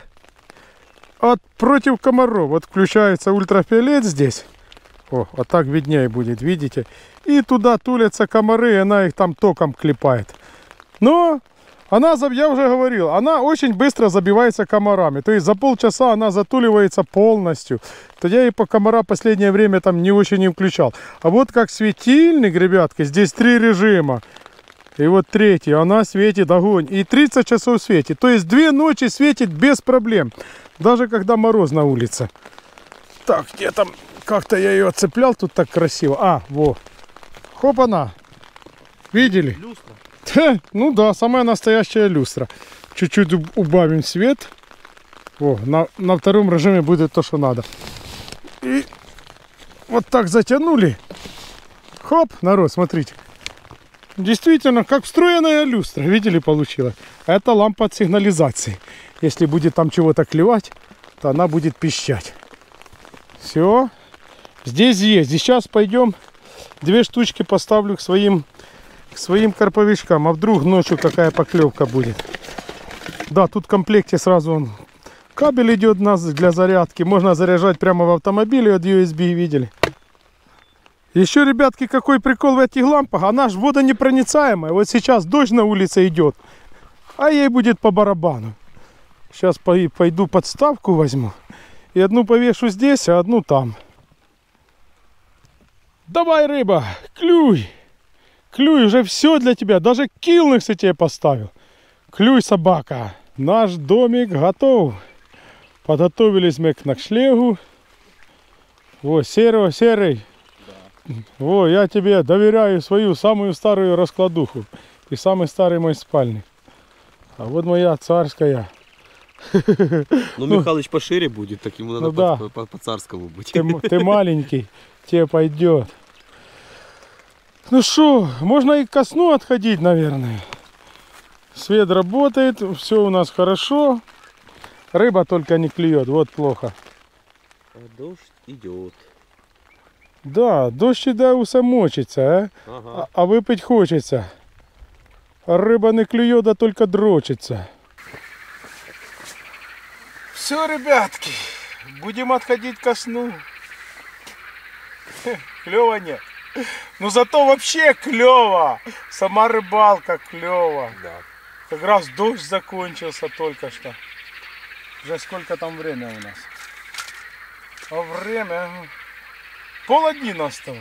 против комаров. Вот включается ультрафиолет здесь. О, вот так виднее будет, видите? И туда тулятся комары, и она их там током клепает. Но она, я уже говорил, она очень быстро забивается комарами. То есть за полчаса она затуливается полностью. То я и по комара последнее время там не очень не включал. А вот как светильник, ребятки, здесь 3 режима. И вот третий, она светит огонь. И 30 часов светит. То есть 2 ночи светит без проблем. Даже когда мороз на улице. Так, где там? Как-то я ее отцеплял тут так красиво. А, во. Хоп-она. Видели? Люстра. Ну да, самая настоящая люстра. Чуть-чуть убавим свет. О, на втором режиме будет то, что надо. И вот так затянули. Хоп, народ, смотрите. Действительно, как встроенная люстра. Видели, получилось? Это лампа от сигнализации. Если будет там чего-то клевать, то она будет пищать. Все. Здесь есть. Сейчас пойдем 2 штучки поставлю к своим карповичкам. А вдруг ночью какая поклевка будет. Да, тут в комплекте сразу кабель идет у нас для зарядки. Можно заряжать прямо в автомобиле от USB, видели? Еще, ребятки, какой прикол в этих лампах. Она же водонепроницаемая. Вот сейчас дождь на улице идет, а ей будет по барабану. Сейчас пойду подставку возьму. И одну повешу здесь, а одну там. Давай, рыба, клюй. Клюй, уже все для тебя. Даже Килнекс я тебе поставил. Клюй, собака. Наш домик готов. Подготовились мы к ночлегу. Во, серый. Во, я тебе доверяю свою самую старую раскладуху. И самый старый мой спальник. А вот моя царская. Ну, Михалыч пошире будет, так ему надо да. по-царскому быть. Ты маленький, тебе пойдет. Ну что, можно и ко сну отходить, наверное. Свет работает, все у нас хорошо. Рыба только не клюет, вот плохо. А дождь идет. Да, дождь да усамочится, Ага. а выпить хочется. А рыба не клюет, а только дрочится. Все, ребятки, будем отходить ко сну. Клёва нет. Ну зато вообще клево. Сама рыбалка клево. Да. Как раз дождь закончился только что. Уже сколько там время у нас? А время 10:30.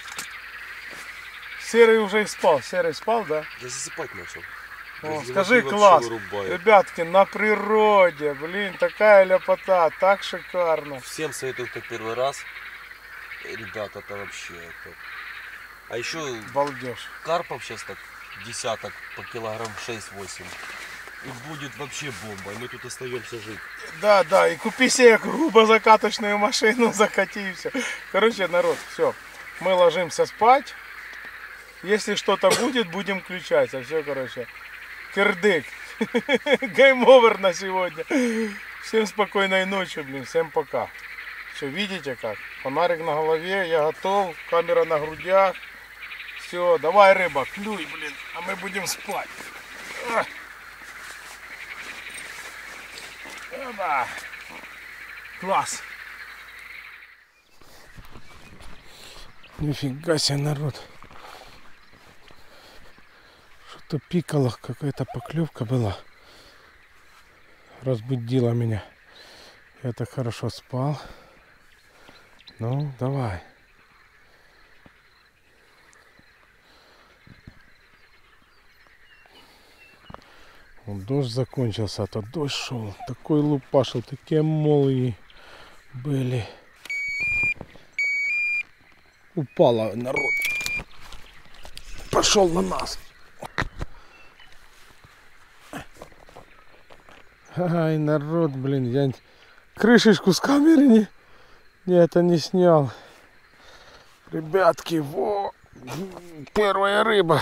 Серый уже и спал. Серый спал, да? Я засыпать начал. О, скажи, класс. Ребятки, на природе, блин, такая ляпота, так шикарно. Всем советую, кто первый раз. Ребят, это вообще... Это... А еще Балдеж. карпов сейчас так десяток по килограмм 6-8. И будет вообще бомба. И мы тут остаемся жить. Да, да, и купи себе грубозакаточную машину, закати и все. Короче, народ, все. Мы ложимся спать. Если что-то будет, будем включаться. Все, короче. Кирдык. Гейм-овер на сегодня. Всем спокойной ночи, блин. Всем пока. Все, видите как? Фонарик на голове, я готов. Камера на грудях. Все, давай, рыба, клюй, блин. А мы будем спать. Оба. Класс. Нифига себе, народ. Что-то пикало, какая-то поклевка была. Разбудила меня. Я так хорошо спал. Ну, давай. Вот дождь закончился, а то дождь шел. Такой лупашил, такие молнии были. Упала, народ. Пошел на нас. Ай, народ, блин, я крышечку с камеры это не снял. Ребятки, во, первая рыба,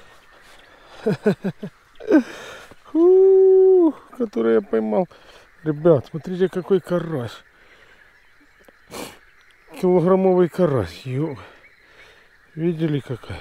которую я поймал. Ребят, смотрите, какой карась. Килограммовый карась. Видели какая?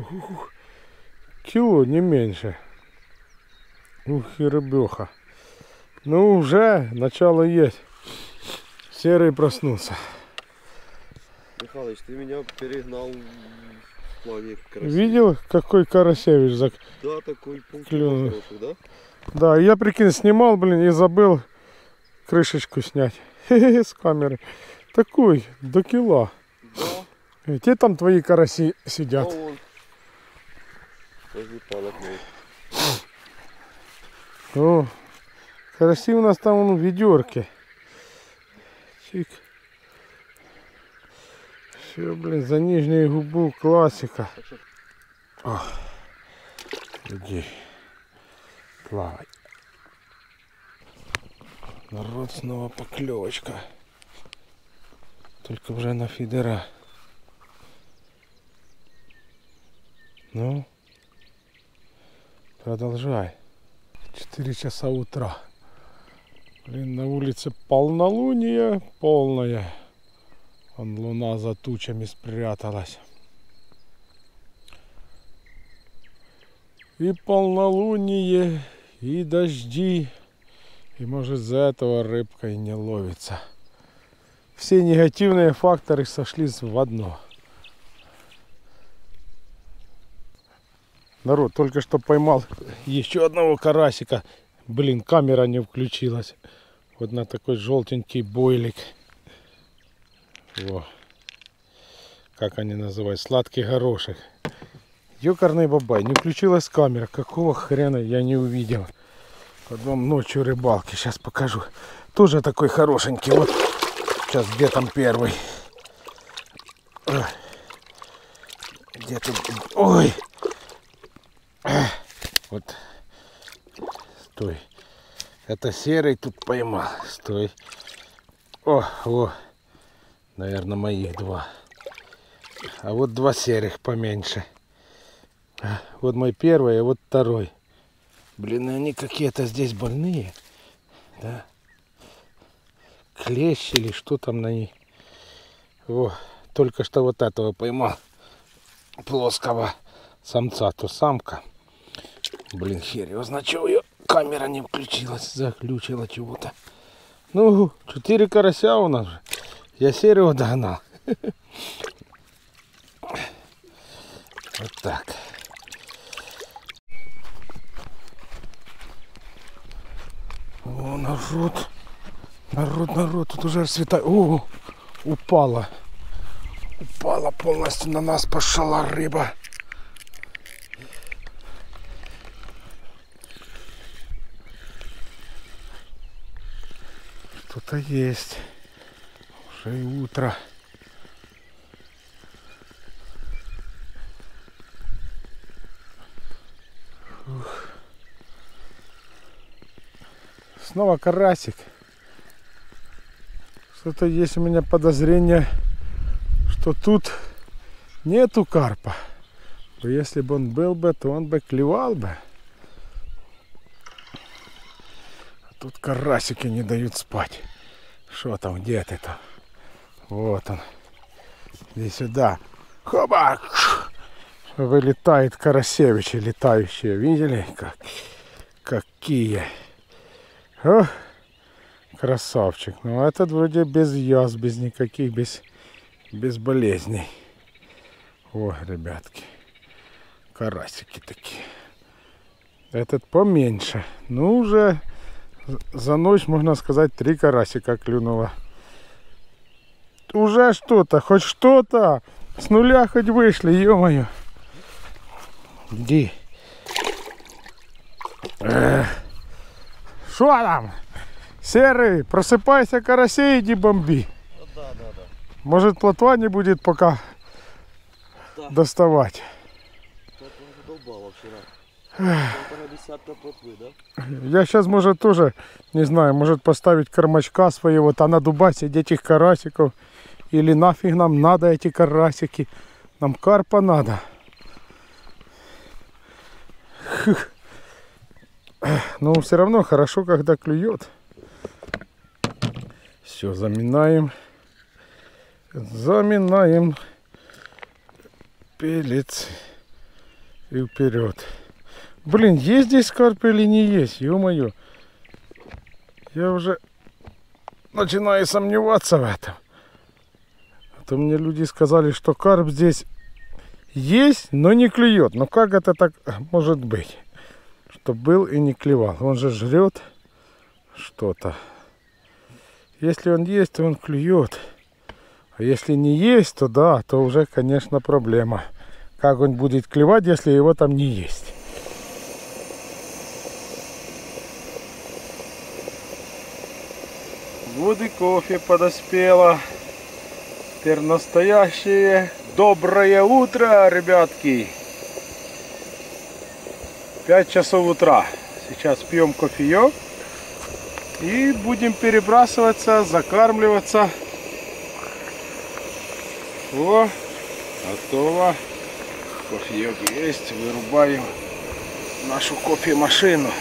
Кило, не меньше. Ух и рыбеха. Ну, уже начало есть. Серый проснулся. Михалыч, ты меня перегнал в плане карасей. Видел, какой карасевич? Да, такой полкило хороший, да? Да, я, прикинь, снимал, блин, и забыл крышечку снять. С камеры. Такой, до кила. Да. Где там твои караси сидят? А вон. Возле палок моих. О, караси у нас там в ведерке. Чик. Все, блин, за нижнюю губу классика. О, иди, плавай. Народ, снова поклевочка. Только уже на фидера. Ну, продолжай. 4 часа утра. Блин, на улице полнолуние полное. Вон луна за тучами спряталась. И полнолуние, и дожди. И может за этого рыбка и не ловится. Все негативные факторы сошлись в одно. Народ, только что поймал еще одного карасика. Блин, камера не включилась. Вот на такой желтенький бойлик. Во. Как они называют? Сладкий горошек. Ёкарный бабай. Не включилась камера. Какого хрена я не увидел. Потом ночью рыбалки. Сейчас покажу. Тоже такой хорошенький. Вот. Сейчас где там первый? Где тут? Ой. Вот. Стой. Это серый тут поймал. Стой. О. Наверное, моих 2. А вот 2 серых поменьше. Вот мой первый, а вот второй. Блин, они какие-то здесь больные. Да. Клещ или что там на них. О, только что вот этого поймал. Плоского самца, то самка. Блин, хер его знает, что ее камера не включилась, заглючила чего-то. Ну, 4 карася у нас же. Я серого догнал. Вот так. О, народ. Народ, тут уже светает. О, упала. Упала полностью, на нас пошла рыба. Что-то есть. Уже и утро. Ух. Снова карасик. Что-то есть у меня подозрение, что тут нету карпа. Если бы он был бы, то он бы клевал бы. А тут карасики не дают спать. Что там, где ты там? Вот он. Иди сюда. Хоба! Вылетает карасевичи летающие. Видели? Какие? О, красавчик. Ну этот вроде без язв, без никаких, без болезней. О, ребятки. Карасики такие. Этот поменьше. Ну уже за ночь, можно сказать, 3 карасика клюнуло. Уже что-то, хоть что-то. С нуля хоть вышли, ё-моё. Иди. Что там? Серый, просыпайся, карасей, иди бомби. Да. Может, плотва не будет пока доставать. Так он задолбало вчера. Полтора десятка плотвы, да? Я сейчас, может, тоже, не знаю, может поставить кормачка своего, а на дуба сидеть этих карасиков. Или нафиг нам надо эти карасики. Нам карпа надо. Но все равно хорошо, когда клюет. Все, заминаем. Заминаем пелец. И вперед. Блин, есть здесь карп или не есть? Ё-моё. Я уже начинаю сомневаться в этом. А то мне люди сказали, что карп здесь есть, но не клюет. Но как это так может быть? Что был и не клевал. Он же жрет что-то. Если он есть, то он клюет. А если не есть, то да, то уже, конечно, проблема. Как он будет клевать, если его там не есть? Вот и кофе подоспело. Теперь настоящее доброе утро, ребятки. 5 часов утра. Сейчас пьем кофеек. И будем перебрасываться, закармливаться. О, готово. Кофеек есть. Вырубаем нашу кофемашину.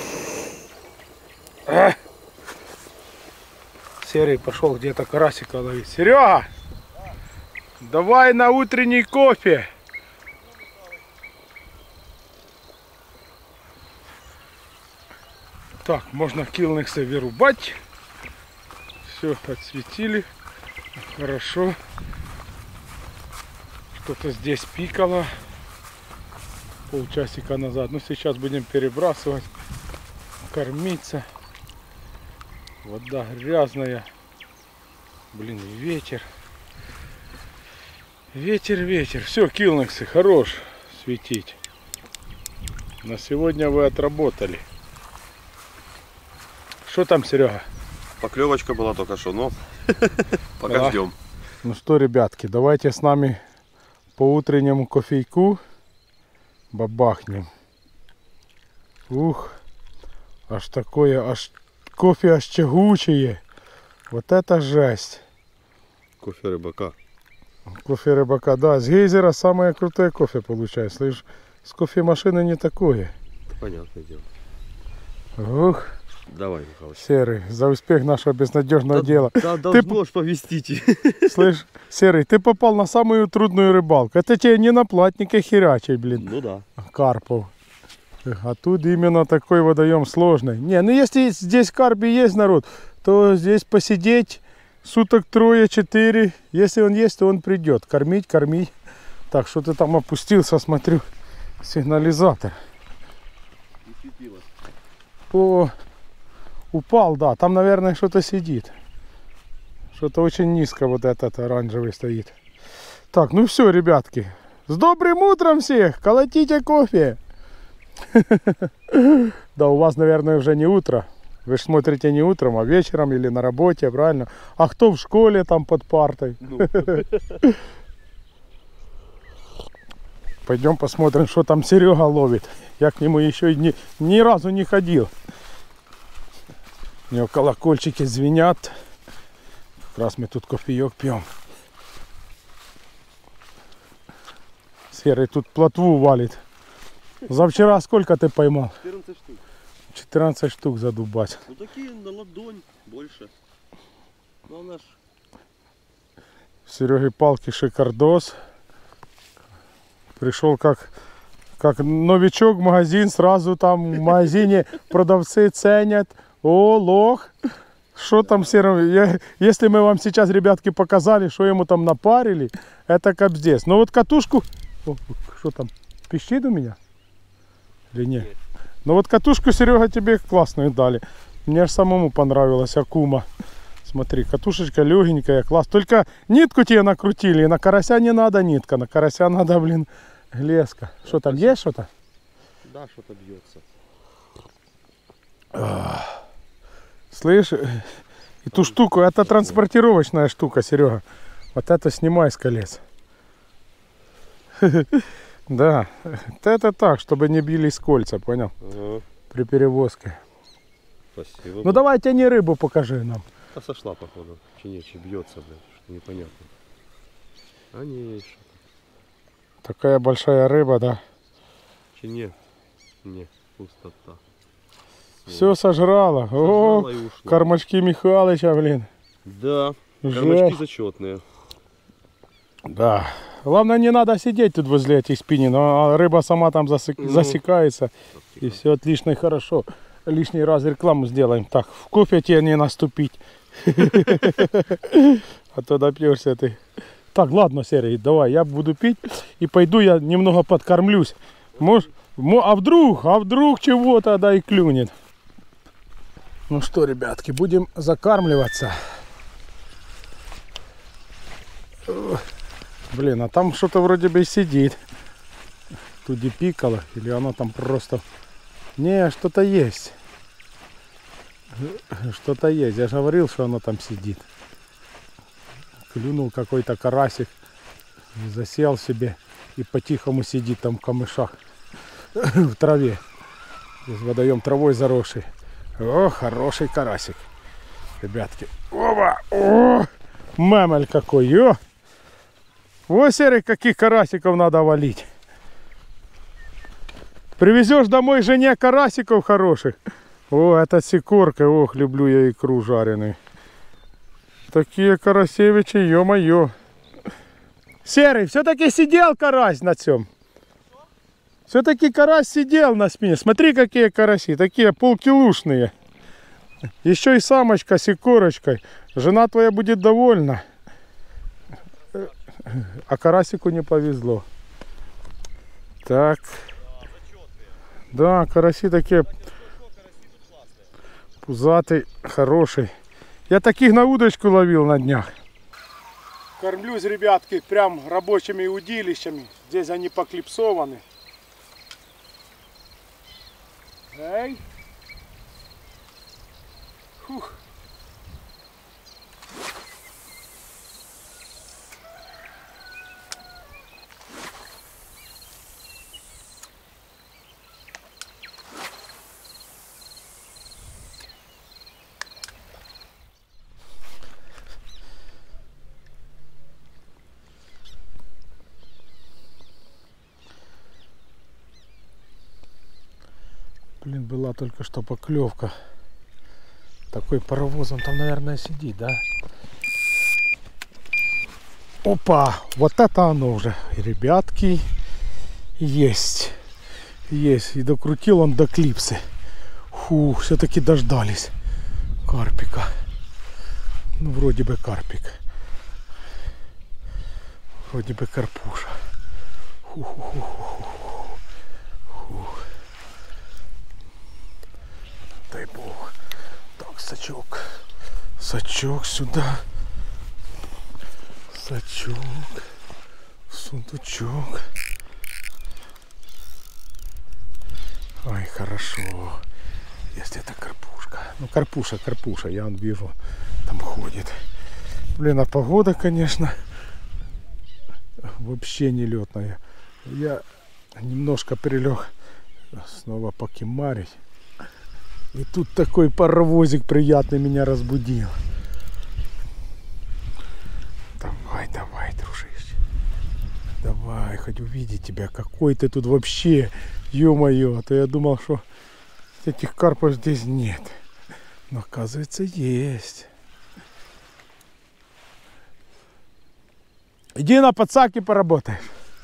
Серый пошел где-то карасика ловить. Серега, давай на утренний кофе. Так, можно килнексы вырубать. Все, подсветили. Хорошо. Что-то здесь пикало полчасика назад. Ну, сейчас будем перебрасывать, кормиться. Вода грязная. Блин, ветер. Ветер. Все, килнексы, хорош светить. На сегодня вы отработали. Что там, Серега? Поклевочка была только что, но пока ждем. Ну что, ребятки, давайте с нами по утреннему кофейку бабахнем. Ух, аж такое, аж кофе аж тягучее. Вот это жесть. Кофе рыбака. Кофе рыбака, да, с гейзера самое крутое кофе получается. Слышь, с кофемашины не такое. Понятное дело. Ух. Давай, Михалыч. Серый, за успех нашего безнадежного дела. Да, должно ж повестить. Слышь, Серый, ты попал на самую трудную рыбалку. Это тебе не на платнике херачей, блин. Ну да. Карпов. А тут именно такой водоем сложный. Не, ну если здесь карпи есть, народ, то здесь посидеть суток 3-4. Если он есть, то он придет. Кормить. Так, что ты там опустился, смотрю, сигнализатор. Не светило. О, упал, да, там, наверное, что-то сидит. Что-то очень низко вот этот оранжевый стоит. Так, ну все, ребятки. С добрым утром всех! Колотите кофе! Да, у вас, наверное, уже не утро. Вы же смотрите не утром, а вечером или на работе, правильно? А кто в школе там под партой? Пойдем посмотрим, что там Серега ловит. Я к нему еще ни разу не ходил. У него колокольчики звенят. Как раз мы тут кофеек пьем. Серый тут плотву валит. За вчера сколько ты поймал? 14 штук. 14 штук задубать. Ну такие на ладонь больше. Ну она ж... Сереги палки шикардос. Пришел как новичок в магазин, сразу там в магазине продавцы ценят. О, лох! Что там Серега? Если мы вам сейчас, ребятки, показали, что ему там напарили, это капздец. Но вот катушку... О, что там, пищит у меня? Или нет? Ну вот катушку, Серега, тебе классную дали. Мне аж самому понравилась Акума. Смотри, катушечка легенькая, класс. Только нитку тебе накрутили. На карася не надо нитка. На карася надо, блин, леска. Что там, есть что-то? Да, что-то бьется. Слышь, эту штуку, это транспортировочная штука, Серега. Вот это снимай с колец. Да, это так, чтобы не бились кольца, понял? Ага. При перевозке. Спасибо. Ну давай тяни рыбу, покажи нам. А сошла, походу. Че бьется, блядь, что непонятно. А не, что-то. Такая большая рыба, да? Че не, пустота. Все сожрала. О, Сожрала и ушла. кормачки Михалыча, блин. Да, Жесть. кормачки зачетные. Да. Главное, не надо сидеть тут возле этих спиннин, а рыба сама там засекается. И все отлично и хорошо. Лишний раз рекламу сделаем. Так, в кофе тебе не наступить. А то допьешься ты. Так, ладно, Серый, давай, я буду пить. И пойду я немного подкормлюсь. Может, а вдруг чего-то да и клюнет. Ну что, ребятки, будем закармливаться. Блин, а там что-то вроде бы сидит. Туди пикало, или оно там просто... Не, что-то есть. Что-то есть. Я же говорил, что оно там сидит. Клюнул какой-то карасик. Засел себе и по-тихому сидит там в камышах. В траве. Здесь водоем травой заросший. О, хороший карасик. Ребятки. Оба! О! Мамель какой! О! Во, Серый, каких карасиков надо валить. Привезешь домой жене карасиков хороших. О, это сикорка. Ох, люблю я икру жареную. Такие карасевичи, ё-моё. Серый, все-таки сидел карась на всем. Все-таки карась сидел на спине. Смотри, какие караси. Такие полкилушные. Еще и самочка с икорочкой. Жена твоя будет довольна. А карасику не повезло. Так. Да, караси такие пузатый, хороший. Я таких на удочку ловил на днях. Кормлюсь, ребятки, прям рабочими удилищами. Здесь они поклипсованы. Эй. Фух. Блин, была только что поклевка. Такой паровоз, он там, наверное, сидит, да? Опа! Вот это оно уже, ребятки. Есть. Есть. И докрутил он до клипсы. Фу, все-таки дождались карпика. Ну, вроде бы карпик. Вроде бы карпуша. Дай бог. Так, сачок. Сачок сюда. Сачок. Сундучок. Ой, хорошо. Если это карпушка. Ну, карпуша. Я вижу, там ходит. Блин, а погода, конечно, вообще нелетная. Я немножко прилег снова покемарить. И тут такой паровозик приятный меня разбудил. Давай, дружище. Давай, хоть увидеть тебя. Какой ты тут вообще. Ё-моё, а то я думал, что этих карпов здесь нет. Но оказывается есть. Иди на подсаке поработаешь.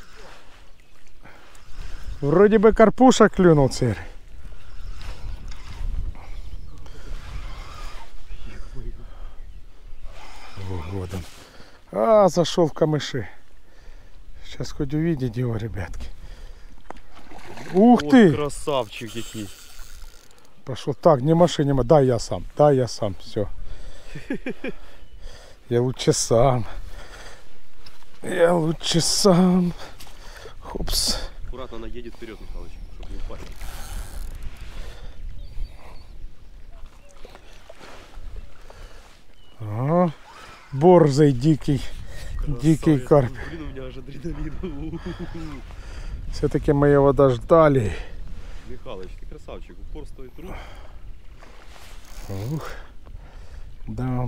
Вроде бы карпуша клюнул серый. Вот он. А, зашел в камыши. Сейчас хоть увидеть его, ребятки. Ух Вот ты! красавчик какой. Пошел. Так, не маши, не маши. Дай я сам. Все. Я лучше сам. Хопс. Аккуратно она едет вперед, Михалыч, чтобы не упасть. Ага. Борзый дикий. Дикий карп. Блин, у меня аж адреналин. Все-таки мы его дождали. Михалыч, ты красавчик, упорство и труд. Ух. Да.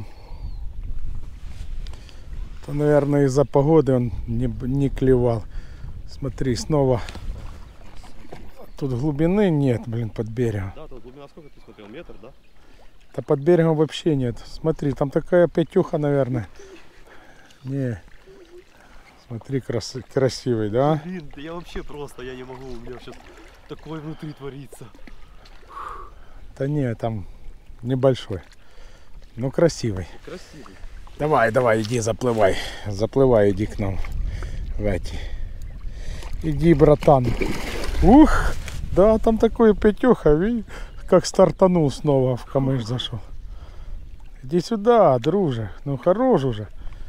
То, наверное, из-за погоды он не клевал. Смотри, снова. Тут глубины нет, блин, под берегом. Да, тут глубина сколько ты смотрел? Метр, да? Да под берегом вообще нет. Смотри, там такая пятюха, наверное. Не. Смотри, красивый, да? Блин, да я вообще просто, я не могу, у меня сейчас такое внутри творится. Да не, там небольшой. Но красивый. Красивый. Давай, иди, заплывай. Иди к нам в эти. Иди, братан. Ух, да, там такое пятюха, видишь, как стартанул снова в камыш зашел. Иди сюда, друже. Ну, хорош уже.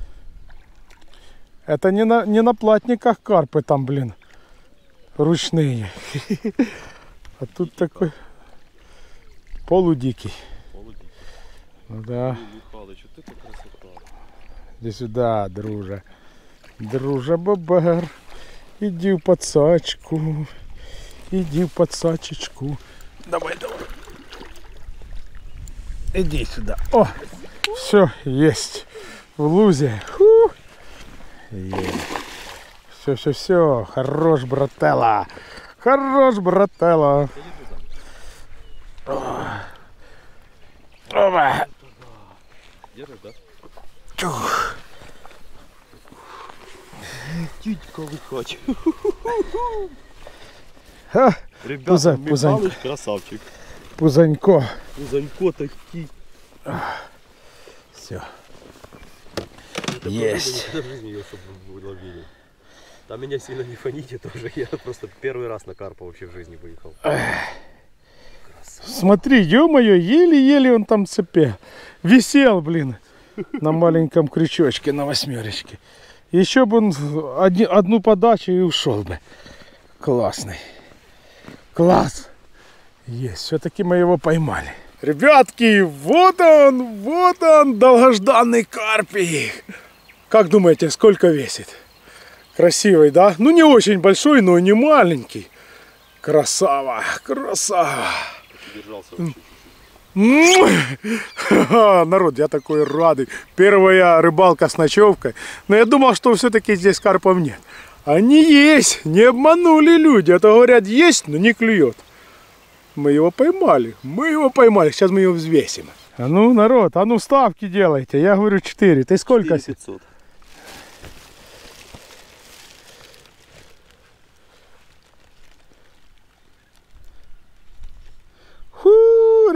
Это не на платниках карпы там, блин, ручные. А тут такой полудикий. Ну да. Михалыч, вот это красота. Иди сюда, друже. Друже бобер. Иди в подсачку. Иди в подсачечку. Давай. Иди сюда. О, все, есть. В лузе. Фу. Есть. Все. Хорош, брателла. Опа. Держишь, да? Чух. Тютька выхач. Ребята, Михалыч красавчик. Пузанько. Пузанько такие. Все. Есть. Там меня сильно не фоните тоже. Я просто первый раз на карпа вообще в жизни выехал. Смотри, ё-моё, еле-еле он там цепе. Висел, блин, на маленьком крючочке, на 8-очке. Еще бы он одну подачу и ушел бы. Классный. Класс. Есть, все-таки мы его поймали. Ребятки, вот он, долгожданный карпик. Как думаете, сколько весит? Красивый, да? Ну, не очень большой, но и не маленький. Красава. Держался вообще. Народ, я такой радый. Первая рыбалка с ночевкой. Но я думал, что все-таки здесь карпов нет. Они есть. Не обманули люди. А то говорят, есть, но не клюет. Мы его поймали. Сейчас мы его взвесим. А ну, народ, ставки делайте. Я говорю 4. Ты сколько? 500.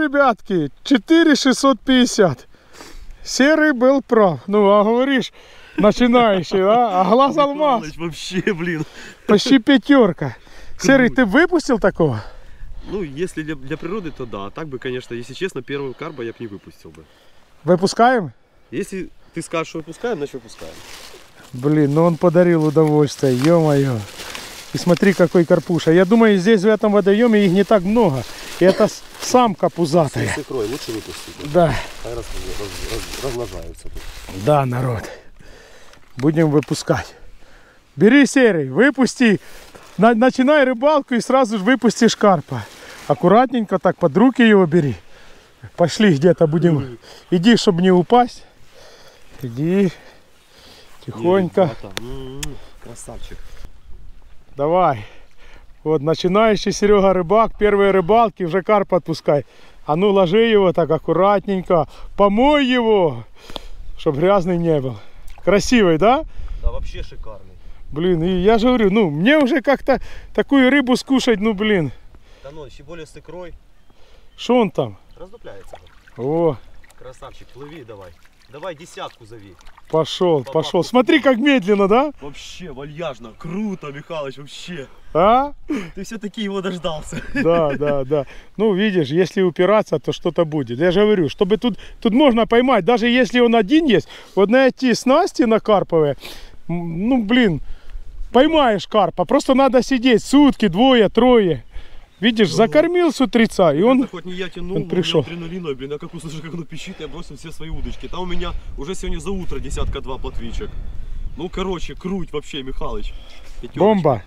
Ребятки, 4650. Серый был прав. Ну, а говоришь, Начинающий, а глаз алмаз. Михалыч, вообще, блин. Почти 5. Серый, ты выпустил такого? Ну, если для природы, то да. А так бы, конечно, если честно, первого карба я бы не выпустил бы. Выпускаем? Если ты скажешь, что выпускаем, значит выпускаем. Блин, ну он подарил удовольствие, ё-моё. И смотри, какой карпуша. Я думаю, здесь в этом водоеме их не так много. И это самка пузатая. С икрой лучше выпустить. Да. Размножаются тут. Да, народ. Будем выпускать. Бери, Серый, выпусти. Начинай рыбалку и сразу же выпустишь карпа. Аккуратненько так под руки его бери. Пошли где-то будем. Иди, чтобы не упасть. Иди. Тихонько. Красавчик. Давай. Вот начинающий Серега рыбак. Первые рыбалки, уже карп отпускай. А ну ложи его так аккуратненько. Помой его, чтобы грязный не был. Красивый, да? Да, вообще шикарный. Блин, и я же говорю, ну, мне уже как-то такую рыбу скушать, ну, блин. Да ну, еще более с икрой. Что он там? Раздупляется. О, Красавчик, плыви давай. Давай 10 зови. пошел, пошел. Смотри, как медленно, да? Вообще, вальяжно. Круто, Михалыч, вообще. А? Ты все-таки его дождался. Да, да, да. Ну, видишь, если упираться, то что-то будет. Я же говорю, чтобы тут можно поймать, даже если он один есть, вот на эти снасти на карповые, ну, блин, поймаешь карпа. Просто надо сидеть сутки, 2, 3. Видишь, закормил с утреца, и он, хоть не я тянул, он пришел. Адреналина, блин, я как услышал, как оно пищит, я бросил все свои удочки. Там у меня уже сегодня за утро 10-2 плотвичек. Ну, короче, круть вообще, Михалыч. Пятерочка. Бомба.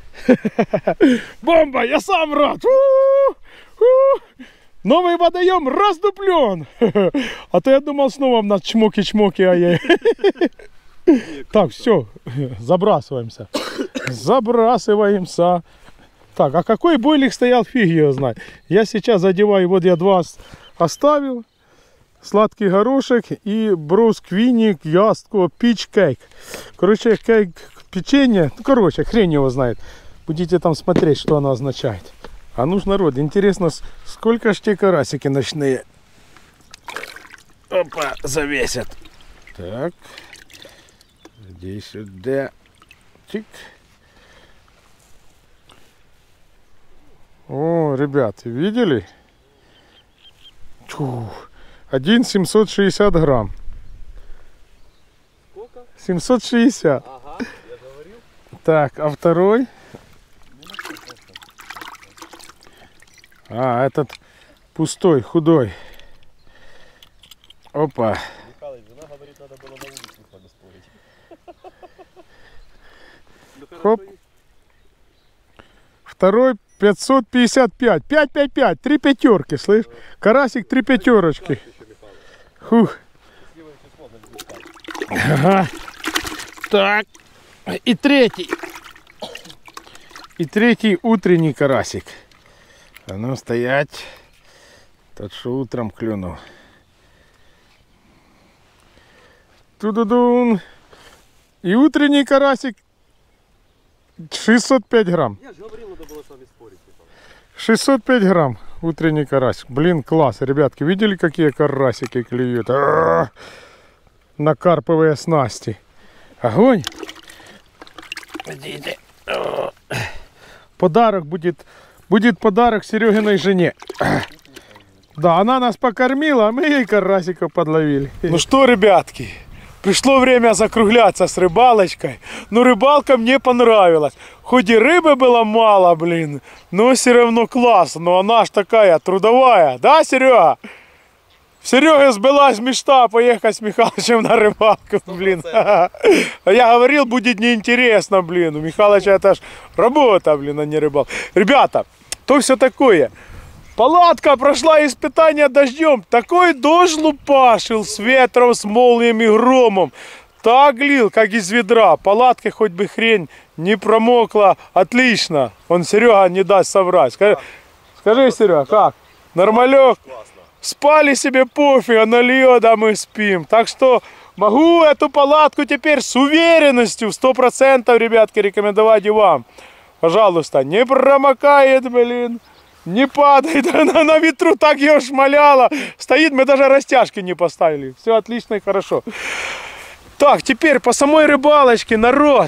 Бомба, я сам рад. Новый водоем раздуплен. А то я думал, снова на чмоки-чмоки, а я... Так, все, забрасываемся. Забрасываемся. Так, а какой бойлик стоял, фиг его знает. Я сейчас задеваю, вот я 2 оставил. Сладкий горошек и бросквиник, ястко, пич кейк. Короче, кейк, печенье, ну, короче, хрень его знает. Будете там смотреть, что оно означает. А ну ж, народ, интересно, сколько ж те карасики ночные. Опа, завесят. Так. Иди сюда. Чик. О, ребят, видели? 1,760 грамм. Сколько? 760. Ага, я говорил. Так, а второй? А, этот пустой, худой. Опа. Михалыч, жена говорит, надо было на улицу с вами спорить. Хоп. Второй 555. 555. 3 пятерки, слышь? Карасик 3 пятерочки. Хух. Ага. Так. И третий. И третий утренний карасик. А ну стоять. Тот, что утром клюнул. Ту-ду-дун. И утренний карасик 605 грамм. Я же говорил, надо было с вами спорить. 605 грамм утренний карасик. Блин, класс. Ребятки, видели, какие карасики клюют? На карповые снасти. Огонь. Идите. Подарок будет. Будет подарок Серегиной жене. Да, она нас покормила, а мы ей карасиков подловили. Ну что, ребятки, пришло время закругляться с рыбалочкой. Но рыбалка мне понравилась. Хоть и рыбы было мало, блин, но все равно классно. Но она ж такая трудовая. Да, Серега? В Сереге сбылась мечта поехать с Михалычем на рыбалку, блин. А я говорил, будет неинтересно, блин. У Михалыча это ж работа, блин, а не рыбалка. Ребята, то все такое. Палатка прошла испытание дождем. Такой дождь лупашил с ветром, с молниями, громом. Так лил, как из ведра. Палатка хоть бы хрень не промокла. Отлично. Он, Серега, не даст соврать. Скажи, Серега, как? Нормалек? Спали себе пофиг, а на льда мы спим. Так что могу эту палатку теперь с уверенностью в 100%, ребятки, рекомендовать и вам. Пожалуйста, не промокает, блин. Не падает, она на ветру так ее шмаляла. Стоит, мы даже растяжки не поставили. Все отлично и хорошо. Так, теперь по самой рыбалочке, народ.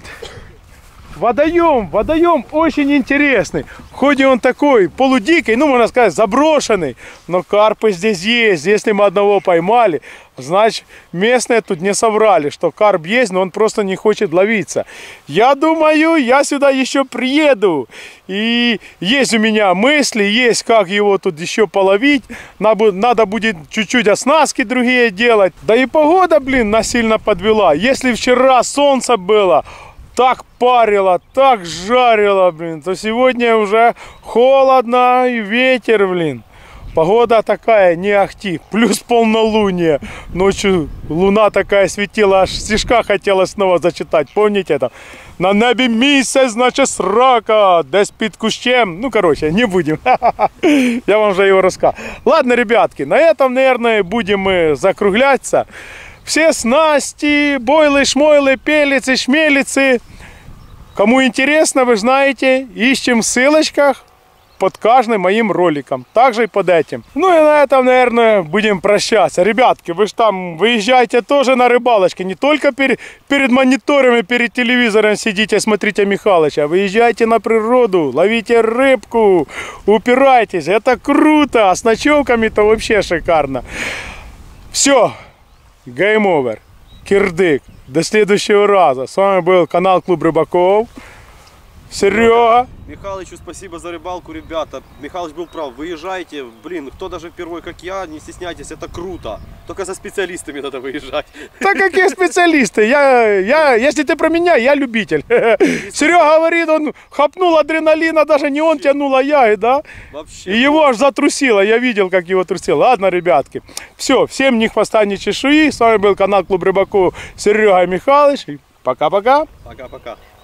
Водоем очень интересный. Хоть он такой полудикий, ну, можно сказать, заброшенный. Но карпы здесь есть. Если мы одного поймали, значит, местные тут не соврали, что карп есть, но он просто не хочет ловиться. Я думаю, я сюда еще приеду. И есть у меня мысли, есть как его тут еще половить. Надо будет чуть-чуть оснастки другие делать. Да и погода, блин, нас сильно подвела. Если вчера солнце было, так парило, так жарило, блин, то сегодня уже холодно и ветер, блин. Погода такая, не ахти. Плюс полнолуние. Ночью луна такая светила, аж стишка хотелось снова зачитать. Помните это? На небе місяць, значит, срака, десь під кущем. Ну, короче, не будем. Я вам уже его рассказал. Ладно, ребятки, на этом, наверное, будем закругляться. Все снасти, бойлы, шмойлы, пелицы, шмелицы. Кому интересно, вы знаете, ищем в ссылочках под каждым моим роликом. Также и под этим. Ну и на этом, наверное, будем прощаться. Ребятки, вы же там выезжаете тоже на рыбалочке. Не только перед мониторами, перед телевизором сидите, смотрите Михалыча. Выезжайте на природу, ловите рыбку, упирайтесь. Это круто. А с ночевками-то вообще шикарно. Все. Game over. Кирдык. До следующего раза. С вами был канал Клуб Рыбаков. Серега. Михалычу спасибо за рыбалку, ребята. Михалыч был прав. Выезжайте. Блин, кто даже впервой, как я, не стесняйтесь, это круто. Только со специалистами надо выезжать. Да какие специалисты? Если ты про меня, я любитель. Серега говорит, он хапнул адреналина, даже не он тянул, а я, да? Вообще. И его аж затрусило. Я видел, как его трусило. Ладно, ребятки. Все, всем ни хвоста, ни чешуи. С вами был канал Клуб Рыбаков, Серега и Михалыч. Пока-пока. Пока-пока.